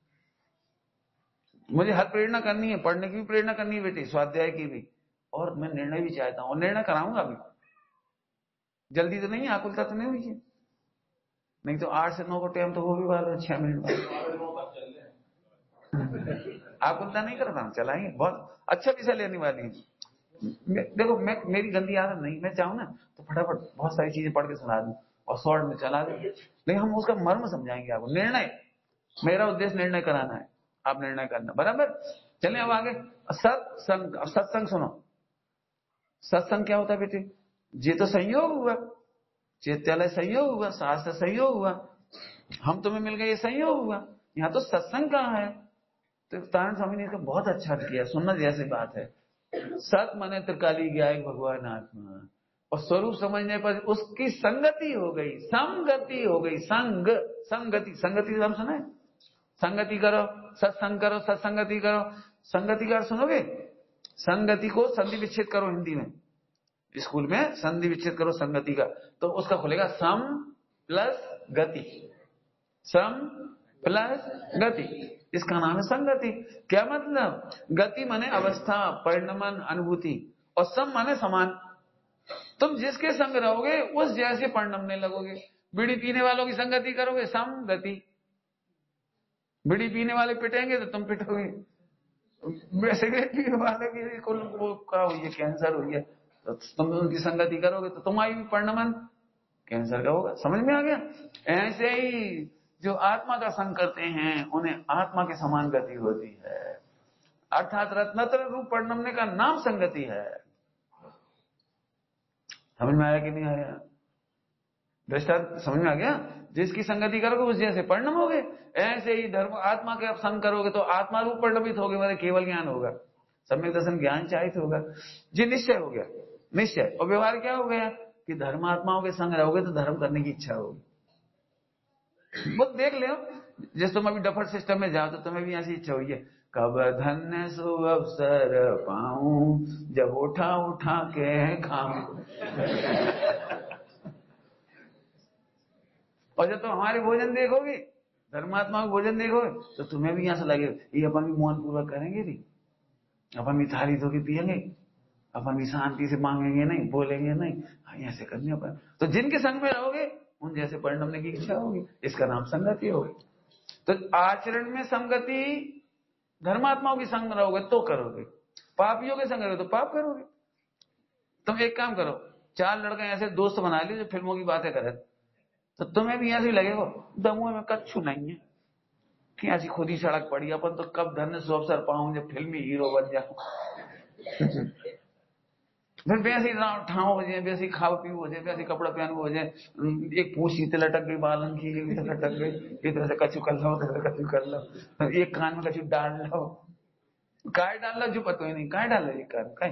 मुझे हर प्रेरणा करनी है, पढ़ने की भी प्रेरणा करनी है बेटी, स्वाध्याय की भी, और मैं निर्णय भी चाहता हूं, और निर्णय कराऊंगा भी। जल्दी तो नहीं, आकुलता तो नहीं हुई है, नहीं तो 8 से 9 को टाइम तो हो भी वाला 6 मिनट बाद। आकुलता नहीं करता हूं, चलाएंगे, बहुत अच्छा विषय लेने वाली है। देखो मेरी गंदी आदत नहीं, मैं चाहूं ना तो फटाफट बहुत सारी चीजें पढ़ के सुना दूं और शॉर्ट में चला दूं, लेकिन हम उसका मर्म समझाएंगे आपको। निर्णय, मेरा उद्देश्य निर्णय कराना है, आप निर्णय करना, बराबर। चलें अब आगे। सत्संग, अब सत्संग सुनो। सत्संग क्या होता है बेटे? ये तो संयोग हुआ, चैत्यालय संयोग हुआ, शास्त्र संयोग हुआ, हम तुम्हें मिल गए, ये संयोग हुआ। यहाँ तो सत्संग कहाँ है? तो तारण स्वामी ने इसका बहुत अच्छा किया, सुनना जैसी बात है। सत मने त्रिकाली ज्ञाय भगवान आत्मा, और स्वरूप समझने पर उसकी संगति हो गई, संगति हो गई, संगति हम सुने, संगति करो, सत्संग करो, सत्संगति करो, संगति का सुनोगे? संगति को संधि विच्छेद करो, हिंदी में स्कूल में संधि विच्छेद करो संगति का, तो उसका खुलेगा सम प्लस गति, सम प्लस गति, इसका नाम है संगति। क्या मतलब? गति माने अवस्था, परिणमन, अनुभूति, और सम माने समान। तुम जिसके संग रहोगे उस जैसे परिणमने लगोगे। बीड़ी पीने वालों की संगति करोगे, सम गति। बीड़ी पीने वाले पिटेंगे तो तुम पिटोगे, सिगरेट पीने वाले की वो क्या हुई है, कैंसर हुई है, तो तुम उनकी संगति करोगे तो तुम्हारी भी परिणमन कैंसर का होगा। समझ में आ गया? ऐसे ही जो आत्मा का संग करते हैं उन्हें आत्मा के समान गति होती है, अर्थात रत्नत्र रूप परिणमने का नाम संगति है। समझ में आया कि नहीं आया? दृष्टांत समझ में आ गया? जिसकी संगति करोगे उस जैसे परिणम होगे। ऐसे ही धर्म आत्मा के आप संग करोगे तो आत्मा रूप परिणमित होगे, मतलब केवल ज्ञान होगा। सम्यक दर्शन ज्ञान चाहिए होगा जी, निश्चय हो गया निश्चय। और व्यवहार क्या हो गया कि धर्मात्माओं के संग रहोगे तो धर्म करने की इच्छा होगी। वो देख ले, जैसे तुम अभी डफर सिस्टम में जाओ तो तुम्हें भी ऐसी इच्छा हुई है, कब धन्य सुअवसर पाऊं जब उठा उठा के खाऊं। और जब तुम हमारे भोजन देखोगे, धर्मात्मा को भोजन देखोगे, तो तुम्हें भी ऐसा लगेगा ये अपन भी मौन पूर्वक करेंगे भी, अपन भी थाली धो के पियेंगे, अपन भी शांति से मांगेंगे नहीं, बोलेंगे नहीं, ऐसे करने अपन। तो जिनके संग में रहोगे उन जैसे परिणमने की इच्छा होगी, इसका नाम संगति होगी। तो आचरण में संगति, धर्मात्माओं के संग में रहोगे तो करोगे, पापियों के संग रहोगे तो पाप करोगे। तुम एक काम करो, 4 लड़के ऐसे दोस्त बना ली जो फिल्मों की बातें करे, तो तुम्हें भी ऐसे ही लगेगा दमुए में कच्छु नहीं है कि ऐसी खुद ही सड़क पड़ी, अपन तो कब धन्य सुअवसर पाऊं जब फिल्मी हीरो बन जाऊं। फिर वैसे ठाव हो जाए, वैसे खाओ पीओ हो जाए, वैसे कपड़ा पहन हो जाए, एक पूछ सीते लटक गई, बालन की लटक गई, इधर से कछु कर लो, उधर से कछु कर लो, एक कान में कछु डाल लो, काय डाल लो जो पता ही नहीं, काय डाल लो एक कान काय,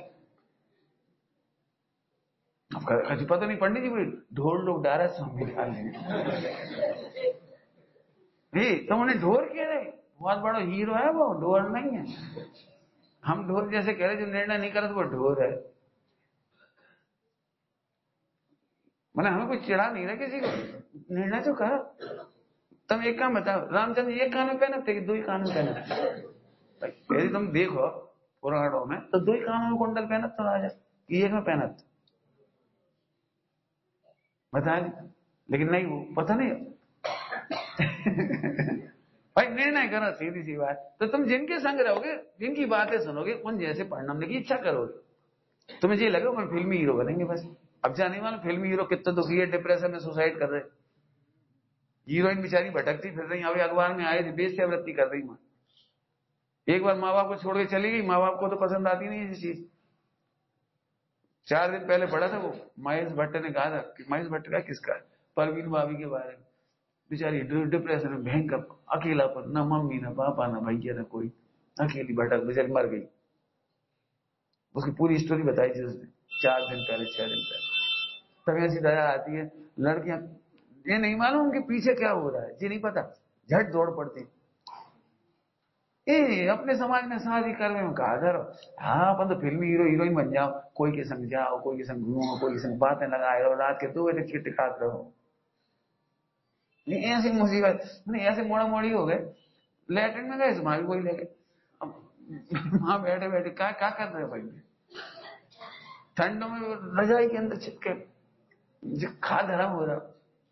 कछु पता नहीं। पंडित जी बोले ढोल लोग डारा स्वामी डाल लेंगे, तो उन्हें ढोल कह रहे, बहुत बड़ा हीरो है वो, ढोल नहीं है। हम ढोल जैसे कह रहे, जो निर्णय नहीं करे तो वो ढोल है। मैंने हमें कोई चिढ़ा नहीं रहा किसी को, निर्णय तो कहा। तुम एक काम बताओ, रामचंद्र एक कान में पहनते कि 2 ही कान में पहनते? यदि तुम देखो पुराणों में तो 2 ही कानों में कुंडल पहनत तो राजा, एक में पहनत बता, लेकिन नहीं वो पता नहीं। भाई निर्णय करो, सीधी सी बात। तो तुम जिनके संग रहोगे, जिनकी बातें सुनोगे, उन जैसे परिणमने की इच्छा करोगे। तुम्हें ये लगे मैं फिल्मी हीरो बनेंगे बस। अब जाने वाला फिल्मी हीरो कितने दुखी है, डिप्रेशन में सुसाइड कर रहे, हीरोइन बेचारी भटकती फिर रही, अभी अखबार में आए थे बेस्यावृत्ति कर रही मां। एक बार माँ बाप को छोड़ के चली गई, माँ बाप को तो पसंद आती नहीं ये चीज। 4 दिन पहले पढ़ा था वो, महेश भट्ट ने कहा था कि महेश भट्ट का किसका, परवीन भाभी के बारे में। बेचारी डिप्रेशन में, भयंकर अकेलापन, ना मम्मी ना पापा ना भैया ना कोई, अकेली भटक बेचारी मर गई। उसकी पूरी स्टोरी बताई थी उसने 4 दिन पहले 6 दिन पहले। तब ऐसी दया आती है, लड़कियां ये नहीं मालूम कि पीछे क्या हो रहा है, ये नहीं पता, झट दौड़ पड़ती। अपने समाज में शादी करने में कहा करो, हाँ अपन तो फिल्मी हीरो हीरोइन बन जाओ, कोई के संग जाओ, कोई के संग घूमो, कोई के संग बातें लगाए रहो, रात के 2 बजे चिट्ठी काट रहो। ऐसी मुसीबत नहीं, ऐसे मोड़ा मोड़ी हो गए। लैट्रिन में गए तुम्हारी कोई लेके, अब वहां बैठे बैठे क्या कर रहे हो भाई, ठंडों में रजाई के अंदर छिपके खा धरा हो रहा।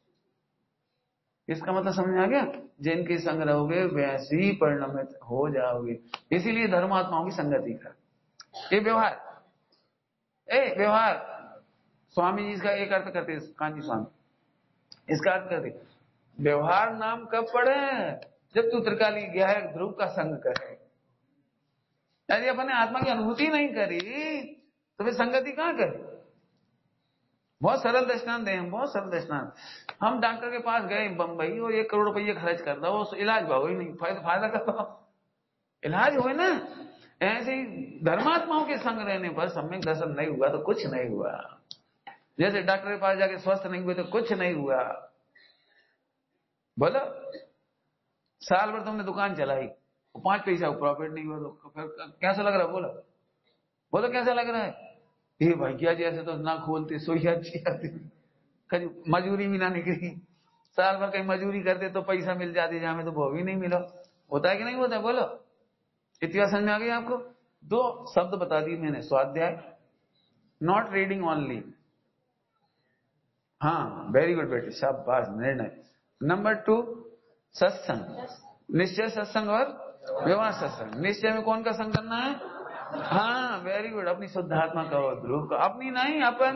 इसका मतलब समझ आ गया, जिनके संग रहोगे वैसे ही परिणमित हो जाओगे। इसीलिए धर्मात्माओं की संगति कर। ये व्यवहार, व्यवहार स्वामी जी इसका एक अर्थ करते, कांची स्वामी इसका अर्थ करते, व्यवहार नाम कब पढ़े, जब तू त्रिकाली गया है ध्रुव का संग करे। यदि अपने आत्मा की अनुभूति नहीं करी तो फिर संगति कहां करे। बहुत सरल दृष्टांत है, बहुत सरल दृष्टांत। हम डॉक्टर के पास गए बंबई और 1 करोड़ रुपये खर्च कर दो, इलाज भाव ही नहीं, फायदा करो, इलाज हुए ना। ऐसे ही धर्मात्माओं के संग रहने पर सम्यक दर्शन नहीं हुआ तो कुछ नहीं हुआ। जैसे डॉक्टर के पास जाके स्वस्थ नहीं हुए तो कुछ नहीं हुआ। बोलो, साल भर तुमने दुकान चलाई, 5 पैसा प्रॉफिट नहीं हुआ तो फिर कैसा लग रहा है, बोलो कैसा लग रहा है। ये भैया जी ऐसे तो ना खोलते सोई अच्छी आती, कभी मजूरी भी ना निकली, साल भर कहीं मजूरी करते तो पैसा मिल जाती, जहां में तो वो भी नहीं मिला। होता है कि नहीं होता, बोलो। इतना समझ में आ गया आपको। 2 शब्द बता दिए मैंने, स्वाध्याय, नॉट रीडिंग ओनली। हाँ वेरी गुड बेटे, शाबाश, निर्णय। नंबर 2 सत्संग, निश्चय सत्संग और व्यवहार सत्संग। निश्चय में कौन का संग करना है, हाँ वेरी गुड, अपनी शुद्धात्मा का और ध्रुव का, अपनी नहीं अपन,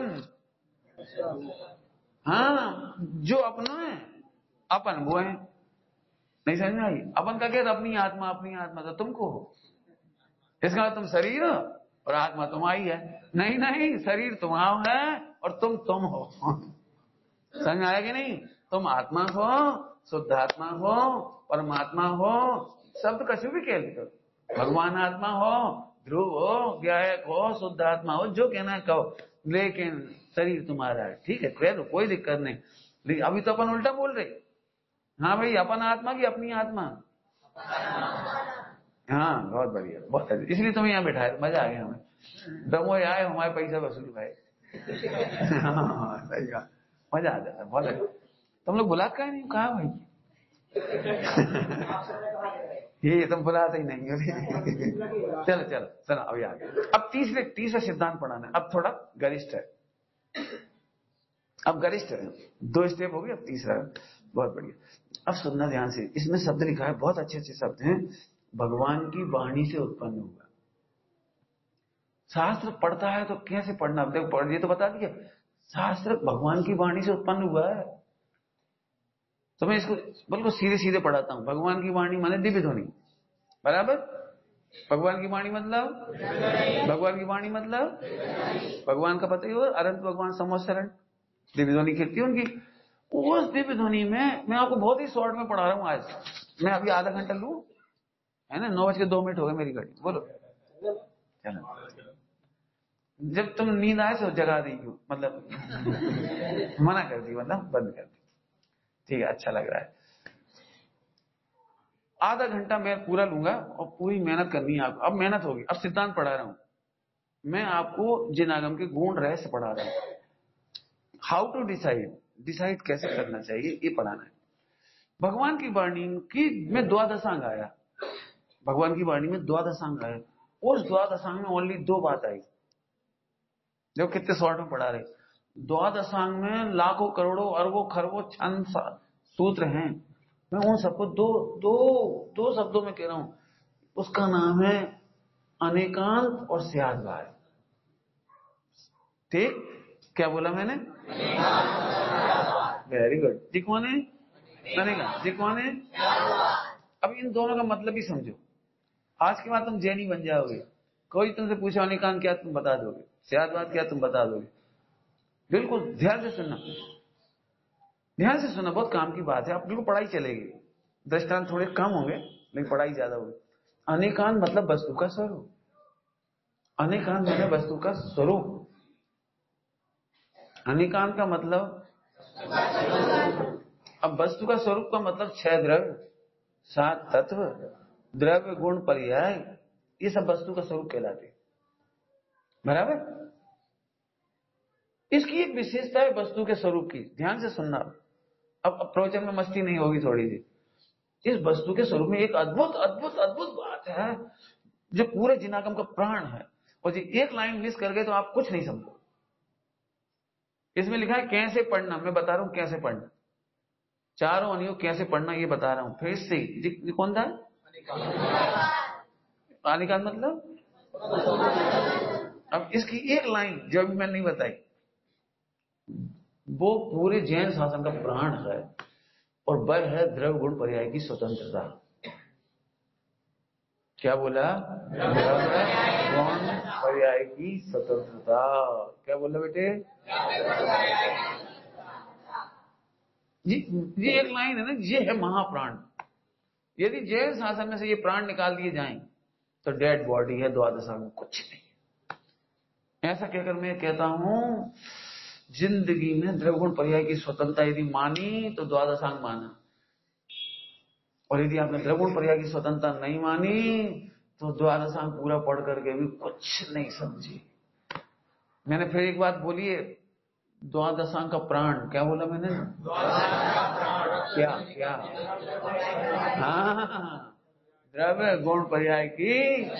हाँ जो अपना है अपन वो है। नहीं समझ में आई, अपन का क्या, अपनी आत्मा, अपनी आत्मा तो तुमको हो, इसका मतलब तुम शरीर हो और आत्मा तुम्हारी है। नहीं, शरीर तुम्हारा है और तुम हो। समझ आया कि नहीं, तुम आत्मा हो, शुद्धात्मा हो, परमात्मा हो, शब्द कछु भी कह लो, भगवान आत्मा हो, ध्रुव हो, गायक हो, शुद्ध आत्मा हो, जो कहना है कहो, लेकिन शरीर तुम्हारा है, ठीक है, कह दो, कोई दिक्कत नहीं। लेकिन अभी तो अपन उल्टा बोल रहे। हाँ भाई, अपन आत्मा की अपनी आत्मा। हाँ, बहुत बढ़िया, बहुत बढ़िया। इसलिए तुम्हें यहाँ बैठाए, मजा आ गया हमें। दमो आए हमारे पैसा वसूल भाई। हाँ, सही कहा, मजा आ जाता है बहुत अच्छा। तुम लोग बुला नहीं, कहा भाई? ये तुम बुलाते ही नहीं हो। चलो चलो चलो, अभी आगे। अब तीसरा सिद्धांत पढ़ाना है। अब थोड़ा गरिष्ठ है, अब गरिष्ठ है। 2 स्टेप हो गए, अब तीसरा है। बहुत बढ़िया। अब सुनना ध्यान से, इसमें शब्द लिखा है, बहुत अच्छे अच्छे शब्द हैं। भगवान की वाणी से उत्पन्न हुआ। शास्त्र पढ़ता है तो कैसे पढ़ना? देखो, पढ़ ये तो बता दिया, शास्त्र भगवान की वाणी से उत्पन्न हुआ है। तो मैं इसको बिल्कुल सीधे सीधे पढ़ाता हूं। भगवान की वाणी माने दिव्य ध्वनि, बराबर। भगवान की वाणी मतलब, भगवान की वाणी मतलब भगवान का पता ही हो, अनंत भगवान संवत्सरण दिव्य ध्वनि कीर्ति उनकी। उस दिव्य ध्वनि में मैं आपको बहुत ही शॉर्ट में पढ़ा रहा हूं आज। मैं अभी आधा घंटा लूं, है ना? 9:02 हो गए मेरी घड़ी। बोलो, चलो। जब तुम नींद आए तो जगा दी क्यों? मतलब मना कर दी, मतलब बंद कर दी। ठीक है, अच्छा लग रहा है। आधा घंटा मैं पूरा लूंगा और पूरी मेहनत करनी है आपको। अब मेहनत होगी, अब सिद्धांत पढ़ा रहा हूं मैं आपको। जिन आगम के गुण रहस्य पढ़ा रहा हूं। हाउ टू डिसाइड कैसे करना चाहिए, ये पढ़ाना है। भगवान की वाणी की में द्वादशांग आया। भगवान की वाणी में द्वादशांग आया। उस द्वादशांग में ओनली 2 बात आई। जो कितने शॉर्ट में पढ़ा रहे। द्वादशांग में लाखों करोड़ों अरबों खरबों छंद सूत्र हैं। मैं उन सबको दो शब्दों में कह रहा हूं। उसका नाम है अनेकांत और स्याद्वाद। ठीक, क्या बोला मैंने? Very good. जी कौन है? अनेकांत। जी कौन है? अब इन दोनों का मतलब ही समझो। आज के बाद तुम जैनी बन जाओगे। कोई तुमसे पूछो अनेकांत क्या, तुम बता दोगे। स्याद्वाद क्या, तुम बता दोगे। बिल्कुल ध्यान से सुनना, ध्यान से सुनना, बहुत काम की बात है। आप बिल्कुल पढ़ाई चलेगी। दृष्टांत थोड़े कम होंगे लेकिन पढ़ाई ज्यादा होगी। अनेकांत मतलब वस्तु का स्वरूप। अनेकांत मतलब वस्तु का स्वरूप। अनेकांत का मतलब, अब वस्तु का स्वरूप का मतलब 6 द्रव्य, 7 तत्व, द्रव्य गुण पर्याय, ये सब वस्तु का स्वरूप कहलाते, बराबर। इसकी एक विशेषता है वस्तु के स्वरूप की, ध्यान से सुनना। अब प्रवचन में मस्ती नहीं होगी थोड़ी सी। इस वस्तु के स्वरूप में एक अद्भुत अद्भुत अद्भुत बात है जो पूरे जिनागम का प्राण है। और जी एक लाइन मिस कर गए तो आप कुछ नहीं समझो। इसमें लिखा है कैसे पढ़ना, मैं बता रहा हूं कैसे पढ़ना। चारों अनुयोग कैसे पढ़ना ये बता रहा हूं फिर से। जी कौन था? अनिकांत मतलब, अब इसकी एक लाइन जो अभी मैंने नहीं बताई, वो पूरे जैन शासन का प्राण है। और वह है द्रव्य गुण पर्याय की स्वतंत्रता। क्या बोला? द्रव्य गुण पर्याय की स्वतंत्रता। क्या बोला बेटे? ये एक लाइन है ना, ये है महाप्राण। यदि जैन शासन में से ये प्राण निकाल दिए जाएं तो डेड बॉडी है, द्वादशा में कुछ नहीं। ऐसा कहकर मैं कहता हूं, जिंदगी में द्रव्य गुण पर्याय की स्वतंत्रता यदि मानी तो द्वादशांग माना, और यदि आपने द्रव्य गुण पर्याय की स्वतंत्रता नहीं मानी तो द्वादशांग पूरा पढ़ करके भी कुछ नहीं समझी। मैंने फिर एक बात बोली है, द्वादशांग का प्राण। क्या बोला मैंने? क्या? हाँ, द्रव्य गुण पर्याय की।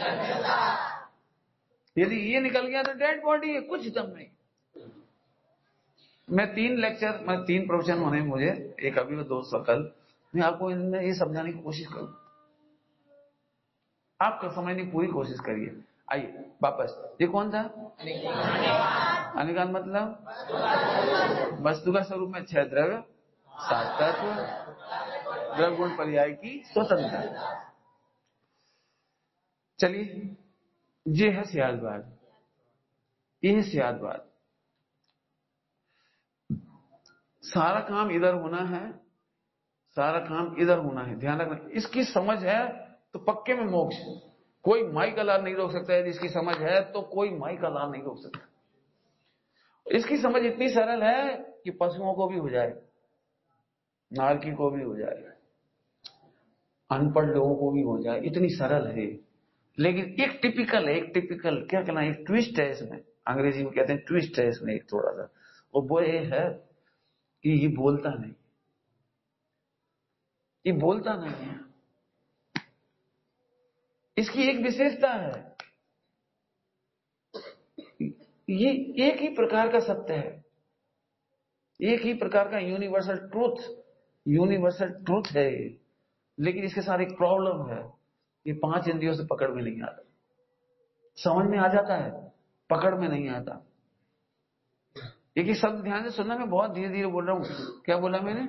यदि ये निकल गया तो डेड बॉडी है, कुछ दम नहीं। मैं 3 प्रवचन होने मुझे, एक अभी और 2 कल। मैं आपको इनमें ये समझाने की कोशिश करूं, आपको समझने की पूरी कोशिश करिए। आइए वापस, ये कौन था? अनेकांत मतलब वस्तु का स्वरूप में 6 द्रव्य, 7 तत्व, द्रव्य गुण पर्याय की स्वतंत्रता। चलिए, ये है स्याद्वाद, ये है स्याद्वाद। सारा काम इधर होना है, सारा काम इधर होना है, ध्यान रखना। इसकी समझ है तो पक्के में मोक्ष, कोई माई का लाल नहीं रोक सकता है। जिसकी समझ है तो कोई माई का लाल नहीं रोक सकता। इसकी समझ इतनी सरल है कि पशुओं को भी हो जाए, नारकी को भी हो जाए, अनपढ़ लोगों को भी हो जाए, इतनी सरल है। लेकिन एक टिपिकल क्या कहना, एक ट्विस्ट है इसमें, अंग्रेजी में कहते हैं ट्विस्ट है इसमें एक थोड़ा सा, और वो ये है कि ये बोलता नहीं है। इसकी एक विशेषता है, ये एक ही प्रकार का सत्य है, एक ही प्रकार का यूनिवर्सल ट्रूथ है। लेकिन इसके साथ एक प्रॉब्लम है, ये 5 इंद्रियों से पकड़ में नहीं आता। समझ में आ जाता है, पकड़ में नहीं आता। एक ही शब्द ध्यान से सुनना, मैं बहुत धीरे धीरे बोल रहा हूं। क्या बोला मैंने?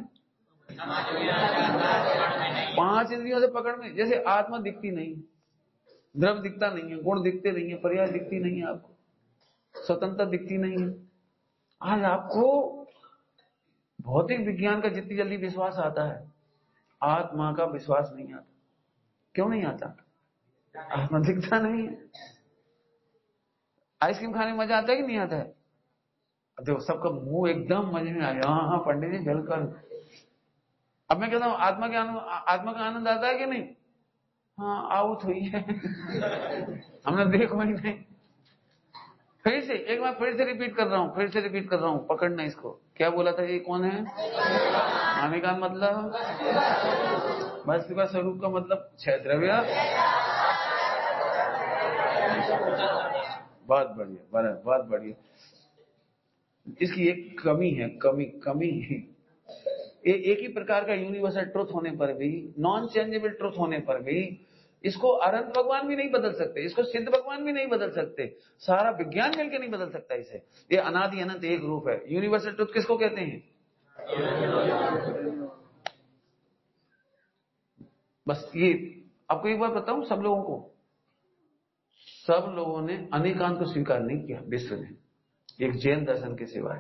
5 इंद्रियों से पकड़ में। जैसे आत्मा दिखती नहीं, द्रव्य दिखता नहीं है, गुण दिखते नहीं है, पर्याय दिखती नहीं है, आपको स्वतंत्रता दिखती नहीं है। आज आपको भौतिक विज्ञान का जितनी जल्दी विश्वास आता है, आत्मा का विश्वास नहीं आता। क्यों नहीं आता? आत्मा दिखता नहीं है। आइसक्रीम खाने में मजा आता है कि नहीं आता है? देखो सबका मुंह एकदम मजे में आया, हाँ पंडित जी बिल्कुल। अब मैं कहता हूं आत्मा का आनंद आता है कि नहीं? हाँ आउट हुई है हमने देखो ही नहीं। फिर से एक बार फिर से रिपीट कर रहा हूं, पकड़ना इसको। क्या बोला था? ये कौन है? आने का मतलब वस्तु का स्वरूप का मतलब 6 द्रव्य। बहुत बढ़िया। इसकी एक कमी है, कमी एक ही प्रकार का यूनिवर्सल ट्रुथ होने पर भी, नॉन चेंजेबल ट्रुथ होने पर भी, इसको अनंत भगवान भी नहीं बदल सकते, इसको सिद्ध भगवान भी नहीं बदल सकते, सारा विज्ञान मिलकर नहीं बदल सकता इसे। ये अनादि अनंत एक रूप है। यूनिवर्सल ट्रुथ किसको कहते हैं? बस ये आपको एक बार बताऊं, सब लोगों ने अनेकांत को स्वीकार नहीं किया विश्व में, एक जैन दर्शन के सिवाय।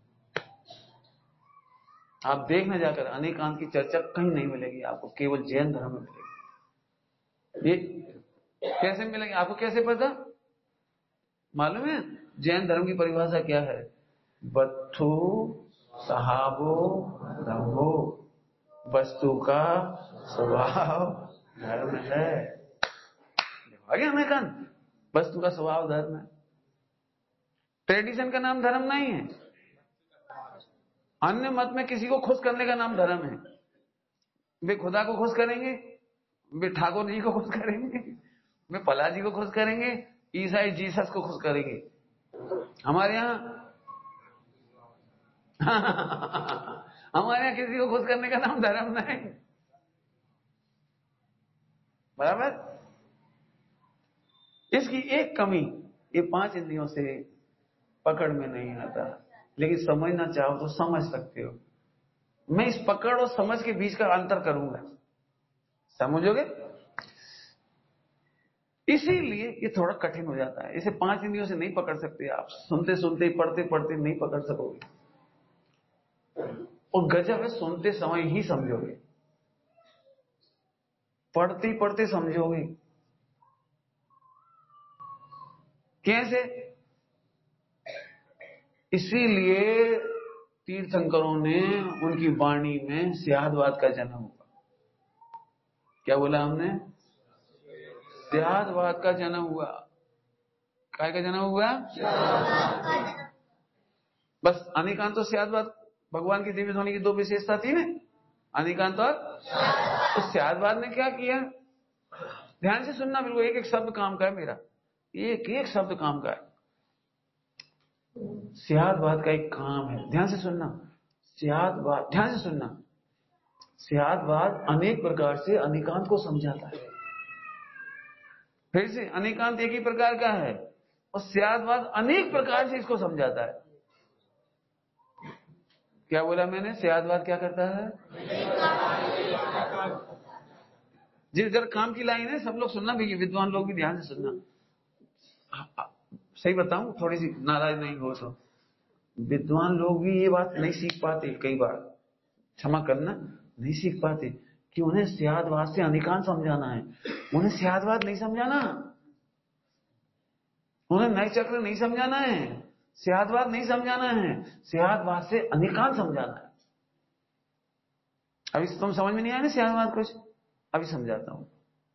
आप देखना जाकर, अनेकांत की चर्चा कहीं नहीं मिलेगी आपको, केवल जैन धर्म में मिलेगी। ये कैसे मिलेंगे आपको? कैसे पता मालूम है? जैन धर्म की परिभाषा क्या है? वस्तु सहाबो धर्मो, वस्तु का स्वभाव धर्म है। आगे अनेकांत वस्तु का स्वभाव धर्म है। ट्रेडिशन का नाम धर्म नहीं है। अन्य मत में किसी को खुश करने का नाम धर्म है। वे खुदा को खुश करेंगे, वे ठाकुर जी को खुश करेंगे, वे पला जी को खुश करेंगे, ईसाई जीसस को खुश करेंगे। हमारे यहां किसी को खुश करने का नाम धर्म नहीं। बराबर। इसकी एक कमी, ये 5 इंद्रियों से पकड़ में नहीं आता। लेकिन समझना चाहो तो समझ सकते हो। मैं इस पकड़ और समझ के बीच का अंतर करूंगा, समझोगे? इसीलिए ये थोड़ा कठिन हो जाता है। इसे 5 इंद्रियों से नहीं पकड़ सकते आप। सुनते सुनते, पढ़ते पढ़ते नहीं पकड़ सकोगे। और गजब है, सुनते समय ही समझोगे, पढ़ते पढ़ते समझोगे। कैसे? इसीलिए तीर्थंकरों ने उनकी वाणी में स्यादवाद का जन्म हुआ। क्या बोला हमने? स्यादवाद का जन्म हुआ। काय का जन्म हुआ? बस अनेकांत और स्यादवाद, भगवान की दिव्य ध्वनि की 2 विशेषता थी ना, अनेकांत और। तो स्यादवाद ने क्या किया? ध्यान से सुनना, बिल्कुल एक एक शब्द काम का है मेरा, एक एक शब्द काम का है। स्यादवाद का एक काम है, ध्यान से सुनना। स्यादवाद, ध्यान से सुनना, स्यादवाद अनेक प्रकार से अनेकांत को समझाता है। फिर से, अनेकांत एक ही प्रकार का है और स्यादवाद अनेक प्रकार से इसको समझाता है। क्या बोला मैंने? स्यादवाद क्या करता है? जिस जरा काम की लाइन है, सब लोग सुनना भी, विद्वान लोग भी ध्यान से सुनना। सही बताऊं, थोड़ी सी नाराज नहीं हो तो, विद्वान लोग भी ये बात नहीं सीख पाते, कई बार क्षमा करना, नहीं सीख पाते। कि उन्हें स्यादवाद से अनिकान समझाना है। उन्हें स्यादवाद नहीं समझाना, उन्हें नए चक्र नहीं समझाना है, स्यादवाद नहीं समझाना है, स्यादवाद से अनिकान समझाना है। अभी तुम समझ में नहीं आया ना स्यादवाद कुछ? अभी समझाता हूं।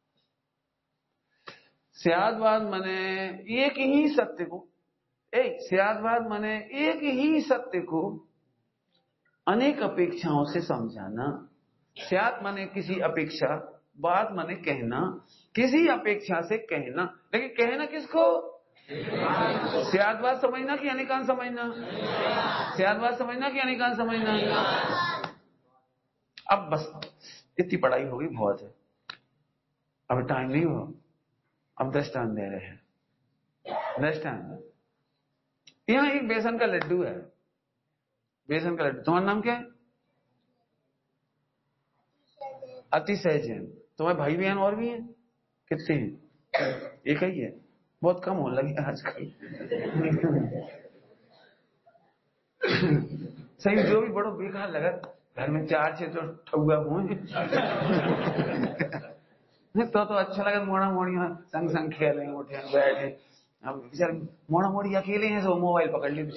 स्यादवाद माने एक ही सत्य को, स्यादवाद माने एक ही सत्य को अनेक अपेक्षाओं से समझाना। स्याद माने किसी अपेक्षा, बात माने कहना, किसी अपेक्षा से कहना। लेकिन कहना किसको? स्यादवाद समझना कि अनिकान समझना? स्यादवाद समझना कि अनिकान समझना? अब बस इतनी पढ़ाई होगी, बहुत है, अब टाइम नहीं हो, अब दृष्टांत दे रहे हैं। दृष्टांत, यहां एक बेसन का लड्डू है, बेसन का लड्डू। तुम्हारा नाम क्या है? अतिशय जैन। तुम्हारे भाई बहन और भी हैं? कितने हैं? एक ही है? बहुत कम होने लगे आजकल। सही, जो भी बड़ो बेकार लगा, घर में 4-6 तो ठगुआ हुए तो अच्छा लगा। मोड़ा मोड़ी संग संग खेले, उठे बैठे। अब बेचारे मोड़ा मोड़ी अकेले हैं, तो मोबाइल पकड़ ली,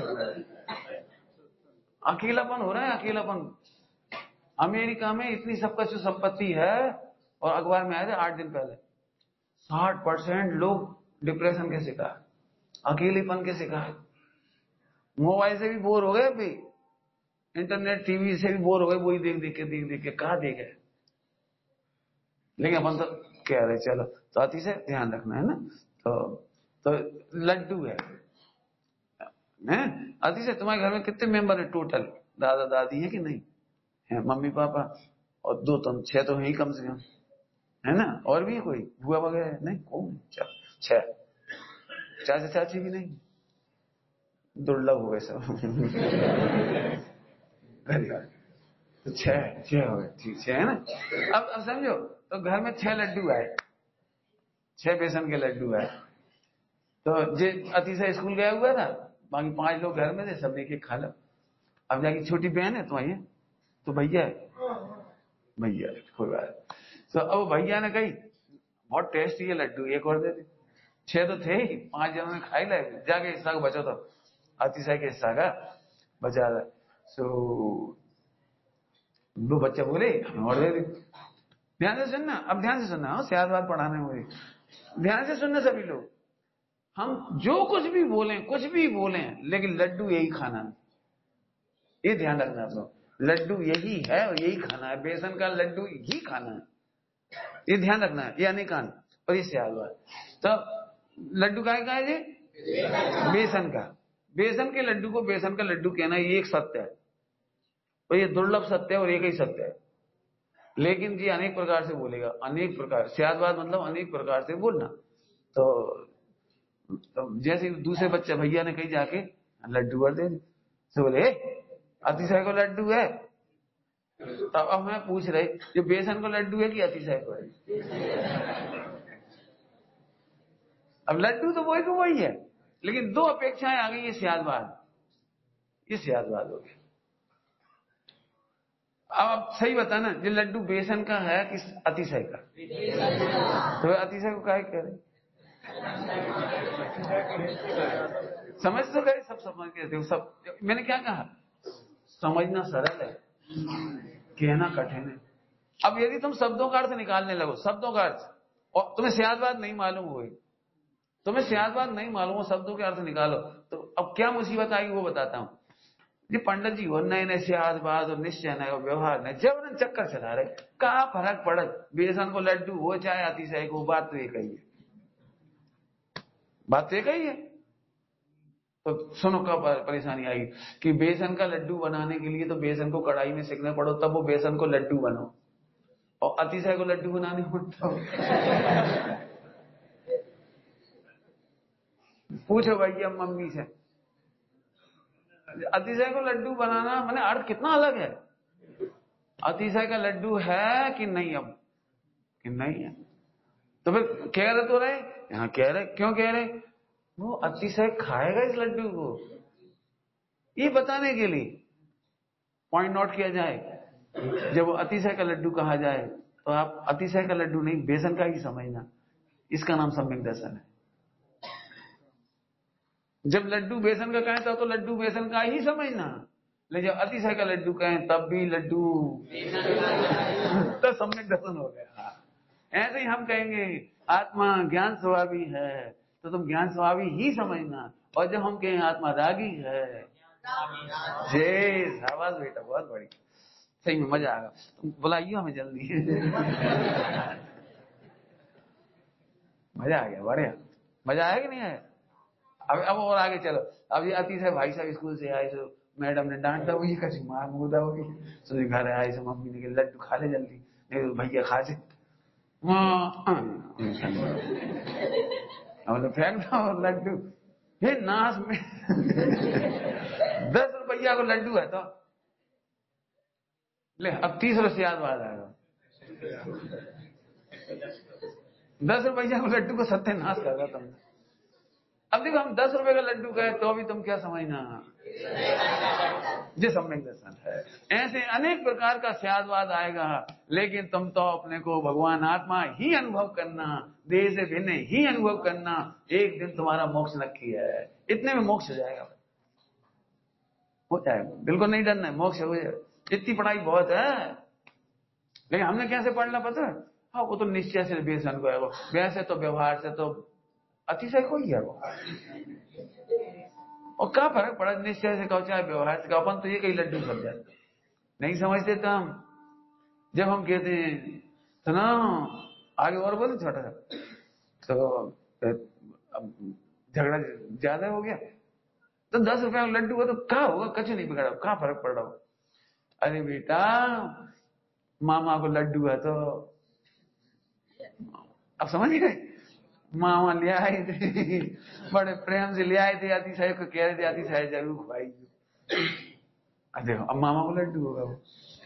अकेलापन हो रहा है, अकेलापन। अमेरिका में इतनी सबका जो संपत्ति है, और अखबार में आया था 8 दिन पहले, 60% लोग डिप्रेशन के शिकार, अकेलेपन के शिकार। मोबाइल से भी बोर हो गए, अभी इंटरनेट टीवी से भी बोर हो गए, वही देख देख के कहा देखे। लेकिन अपन तो कह रहे चलो, तो अतिशय ध्यान रखना है ना। तो लड्डू है, अतिशय। तुम्हारे घर में कितने मेंबर है टोटल? दादा दादी है कि नहीं है? मम्मी पापा और 2, तुम 6 तो है ही कम से कम, है ना? और भी है कोई बुआ वगैरह? नहीं, कौन? 6। चाचा चाची भी नहीं? दुर्लभ हो गए सब। तो 6 हो गए, ठीक 6 है ना? अब समझो, तो घर में 6 लड्डू आए, 6 बेसन के लड्डू आए। तो जे अतिशय स्कूल गया हुआ था, बाकी 5 लोग घर में थे, सब एक एक खा लो। अब जाके छोटी बहन है तुम्हारी, तो भैया है, भैया कोई बात। तो अब भैया ने कही बहुत टेस्टी है लड्डू, एक और दे दे। 6 तो थे ही, 5 जनों ने खाई लाए, जाके हिस्सा को बचा, तो अतिशय के हिस्सा का बचा रहा। सो वो बच्चा बोले हमें और दे दे। ध्यान से सुनना, अब ध्यान से सुनना, स्यादवाद पढ़ाने मुझे ध्यान से सुनना सभी लोग। हम जो कुछ भी बोलें, लेकिन लड्डू यही खाना है, ये ध्यान रखना आप लोग। लड्डू यही है और यही खाना है, बेसन का लड्डू ही खाना है, ये ध्यान रखना है। ये अनिकान और ये स्यादवाद। तो लड्डू का है जी? बेसन का। बेसन के लड्डू को बेसन का लड्डू कहना, ये एक सत्य है, और ये दुर्लभ सत्य है, और एक ही सत्य है। लेकिन जी अनेक प्रकार से बोलेगा, अनेक प्रकार। स्यादवाद मतलब अनेक प्रकार से बोलना। तो जैसे दूसरे बच्चे भैया ने कही जाके लड्डू भर दे, तो बोले अतिशय को लड्डू है। तब अब मैं पूछ रहे, जो बेसन को लड्डू है कि अतिशय को है? अब लड्डू तो वही है, लेकिन 2 अपेक्षाएं आ गई, ये स्यादवाद, ये स्यादवाद हो गया। अब आप सही बताना, ये लड्डू बेसन का है कि अतिशय का? तो अतिशय को काहे कह रहे? समझ तो गए, सब समझ गए थे सब। मैंने क्या कहा? समझना सरल है, कहना कठिन है। अब यदि तुम शब्दों का अर्थ निकालने लगो, शब्दों का अर्थ, और तुम्हें स्यादवाद नहीं मालूम हुए, शब्दों के अर्थ निकालो, तो अब क्या मुसीबत आएगी वो बताता हूं। ये पंडित जी हो, नए नए स्यादवाद और निश्चय नए व्यवहार नए, जब चक्कर चला रहे, कहा फर्क पड़त, बेसन को लड्डू हो चाहे अतिशय को, बात तो एक ही है, बात तो एक ही है। तो सुनो कब परेशानी आएगी कि बेसन का लड्डू बनाने के लिए तो बेसन को कढ़ाई में सेकना पड़ो, तब वो बेसन को लड्डू बनाओ, और अतिशय को लड्डू बनाने पड़ता हो। पूछो भैया मम्मी से, अतिशय को लड्डू बनाना माने अर्थ कितना अलग है। अतिशय का लड्डू है कि नहीं? अब कि नहीं है, तो फिर कह रहे तो रहे, यहां कह रहे, क्यों कह रहे? वो अतिशय खाएगा इस लड्डू को, ये बताने के लिए पॉइंट नोट किया जाए। जब वो अतिशय का लड्डू कहा जाए तो आप अतिशय का लड्डू नहीं, बेसन का ही समझना, इसका नाम सम्यक दर्शन है। जब लड्डू बेसन का कहें तो लड्डू बेसन का ही समझना, लेकिन जब अतिशय का लड्डू कहें तब भी लड्डू तो सम्यक दर्शन हो गया। ऐसे ही हम कहेंगे आत्मा ज्ञान स्वभावी है तो तुम ज्ञान स्वभावी ही समझना, और जब हम कहें आत्मा रागी है, जय शाबाश बेटा, बहुत बड़ी, सही में मजा आएगा। तुम बुलाइए हमें जल्दी। मजा आ गया, बढ़िया मजा आया कि नहीं आया? अब और आगे चलो। अब ये अतिशय भाई साहब स्कूल से आए तो मैडम ने डांटा हुई, कछ मार मुदा होगी, तो घर आए तो मम्मी ने कहा लड्डू खा ले जल्दी, नहीं तो भैया खा से फेंक दो लड्डू। हे नाश में 10 रुपया को लड्डू है तो ले, अब 30 रुपये से याद बात आएगा। 10 रुपया को लड्डू को सत्यानाश कर रहा तुम। अब देखो हम 10 रुपए का लड्डू कहे तो भी तुम क्या समझना, ये सम्यक दर्शन है। ऐसे अनेक प्रकार का स्यादवाद आएगा, लेकिन तुम तो अपने को भगवान आत्मा ही अनुभव करना, देह से भिन्न ही अनुभव करना। एक दिन तुम्हारा मोक्ष नक्की है, इतने में मोक्ष हो जाएगा, हो जाएगा, बिल्कुल नहीं डरना है, मोक्ष हो जाएगा। इतनी पढ़ाई बहुत है, लेकिन हमने कैसे पढ़ना पता है? हाँ, वो तो निश्चय से बेसन को है, वो वैसे तो व्यवहार से तो अतिशय कोई है वो, और क्या फर्क पड़ा निश्चय से कहो चाहे व्यवहार से कहो। अपन तो ये कई लड्डू समझ जाते, नहीं समझते तो हम, जब हम कहते हैं सुनो आगे और बोले छोटा सा, तो झगड़ा ज्यादा हो गया तो 10 रुपया लड्डू हो तो क्या होगा, कुछ नहीं बिगड़ा, क्या फर्क पड़ रहा हो। अरे बेटा मामा को लड्डू है तो अब समझ गए, मामा ले आए थे, बड़े प्रेम से ले आए थे, अतिशय को कह रहे थे अतिशय जरूर खुआइए। अब देखो अब मामा को लड्डू होगा, वो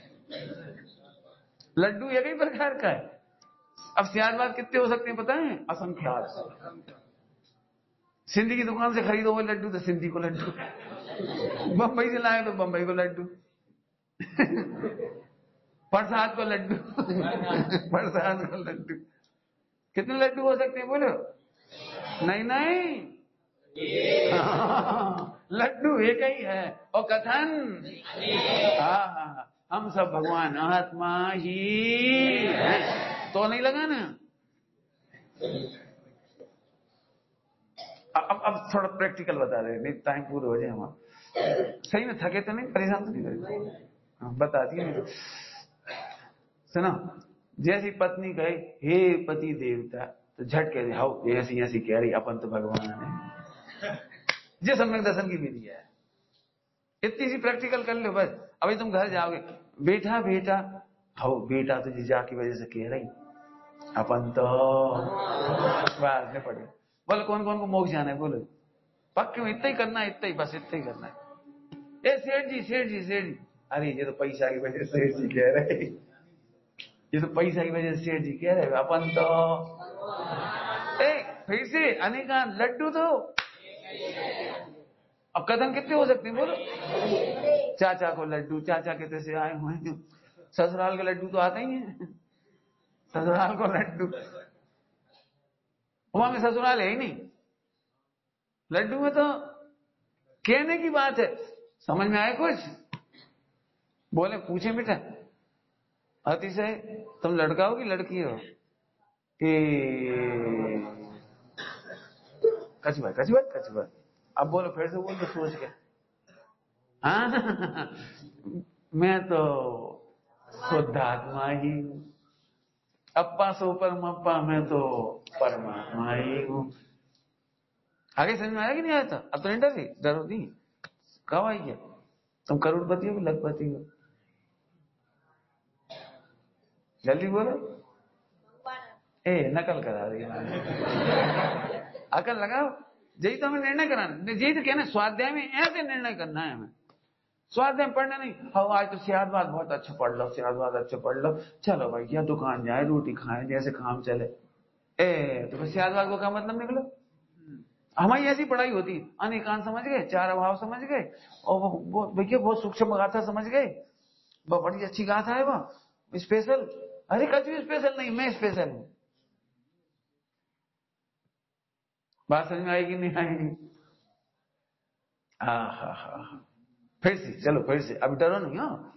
लड्डू एक ही प्रकार का है। अब स्यादवाद कितने हो सकते हैं पता है? असंख्यात। सिंधी की दुकान से खरीदो वो लड्डू तो सिंधी को लड्डू, बंबई से लाए तो बंबई को लड्डू, प्रसाद को लड्डू, प्रसाद को लड्डू। कितने लड्डू हो सकते हैं बोलो? नहीं नहीं, लड्डू एक ही है और कथन हाँ, हम सब भगवान आत्मा ही है, तो नहीं लगा ना। अब थोड़ा प्रैक्टिकल बता रहे, नहीं टाइम पूरा हो जाए हमारा। सही में थके तो नहीं, परेशान तो नहीं करे, बता दिए। सुनो, जैसी पत्नी कहे हे पति देवता तो झट कह दे हाउ ऐसी ऐसी कह रही, अपन तो भगवान है। ये सम्यक दर्शन की विधि है, इतनी सी प्रैक्टिकल कर लो बस। अभी तुम घर जाओगे, बेटा बेटा हाउ बेटा तुझे जा की वजह से कह रही, अपन तो बाद में पड़े। बोलो कौन कौन को मोक्ष जाना है? बोलो पक्के इतना ही करना है, इतना ही, बस इतना ही करना है। ए सेठ जी सेठ जी सेठ जी, अरे ये तो पैसा की वजह से सेठ जी कह रहे, ये तो पैसा की वजह से सेठ जी कह रहे, अपन तो फिर से अनेका लड्डू तो अब कदम कितने हो सकते हैं बोलो? चाचा को लड्डू, चाचा कितने से आए हुए हैं, ससुराल के लड्डू तो आते ही हैं, ससुराल को लड्डू, वहां में ससुराल है ही नहीं, लड्डू में तो कहने की बात है। समझ में आए कुछ? बोले पूछे बेटा अतिशय तुम लड़का हो कि लड़की हो? कचबा कचबा कचबा। अब बोलो फिर से, बोल तो सोच के। हाँ मैं तो शुद्ध आत्मा ही हूं, अप्पा सो परमप्पा, मैं तो परमात्मा ही हूं। आगे समझ में आया कि नहीं आया था? अब तो नहीं डर रही, डरो नहीं, कब आई है? तुम करोड़पति हो कि लखपति हो? जल्दी बोलो। नकल करा रही है, अकल लगाओ। यही तो हमें निर्णय कराना, यही तो कहना स्वाध्याय में ऐसे निर्णय करना है हमें। स्वाध्याय पढ़ना नहीं, हाँ आज तो स्यादवाद बहुत अच्छा पढ़ लो, स्यादवाद अच्छा पढ़ लो, चलो भाई या दुकान जाए रोटी खाएं जैसे काम चले। तो स्यादवाद को क्या मतलब निकलो? हमारी ऐसी पढ़ाई होती, अनेकांत समझ गए, चार अभाव समझ गए, और वो भैया बहुत सूक्ष्म गाथा समझ गए, वह बड़ी अच्छी गाथा है वह स्पेशल। अरे कभी भी स्पेशल नहीं, मैं स्पेशल हूं। बात समझ में आएगी नहीं आएगी? हाँ। फिर से चलो, फिर से, अभी डरो नहीं। हाँ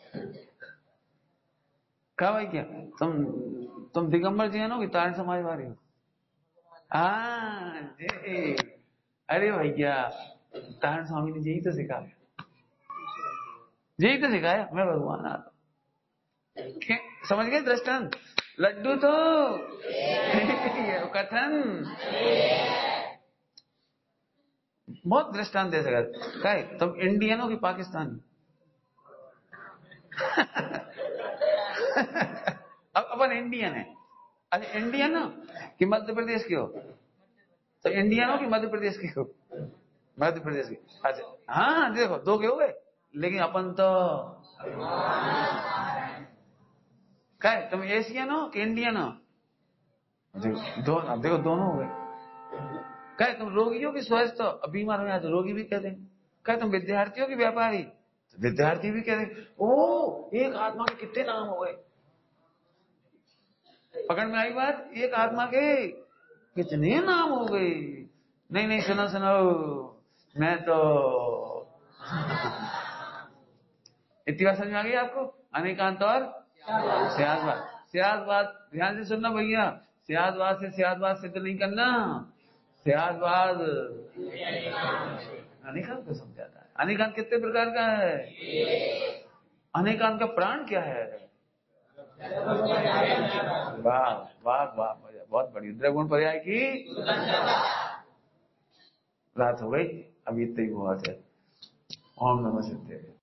कहा भाई क्या तुम दिगंबर जी हो कि तारण समाज वाले हो? हाँ जी। अरे भैया तारण स्वामी ने यही तो सिखाया, यही तो सिखाया, मैं भगवान आता। समझ गए दृष्टांत? लड्डू तो कथन बहुत दृष्टांत दे सकते। क्या है तुम इंडियन हो कि पाकिस्तानी? अब अपन इंडियन है। अच्छा इंडियन हो कि मध्य प्रदेश के हो? तो इंडियन हो कि मध्य प्रदेश के हो? मध्य प्रदेश के। अच्छा हाँ देखो दो के हो गए, लेकिन अपन तो क्या है तुम एशियन हो कि इंडियन हो? देखो दोनों हो गए। क्या है तुम रोगी हो कि स्वस्थ हो? अब बीमार हो तो रोगी भी कह देंगे। क्या तुम विद्यार्थी हो कि व्यापारी? तो विद्यार्थी भी कह देंगे। ओ एक आत्मा के कितने नाम हो गए। पकड़ में आई बात? एक आत्मा के कितने नाम हो गए। नहीं सुनो मैं तो इतनी बात समझ में आ गई आपको? अनेकांत और स्यादवाद। स्यादवाद ध्यान से सुनना भैया, स्यादवाद से स्यादवाद सिद्ध नहीं करना। स्यादवाद अनेकांत को समझाता है। अनेकांत कितने प्रकार का है? अनेकांत का प्राण क्या है? वाह वाह वाह, बहुत बढ़िया। द्रगुण पर्याय की रात हो गई, अब इतना ही बहुत है। ओम नमः शिवाय।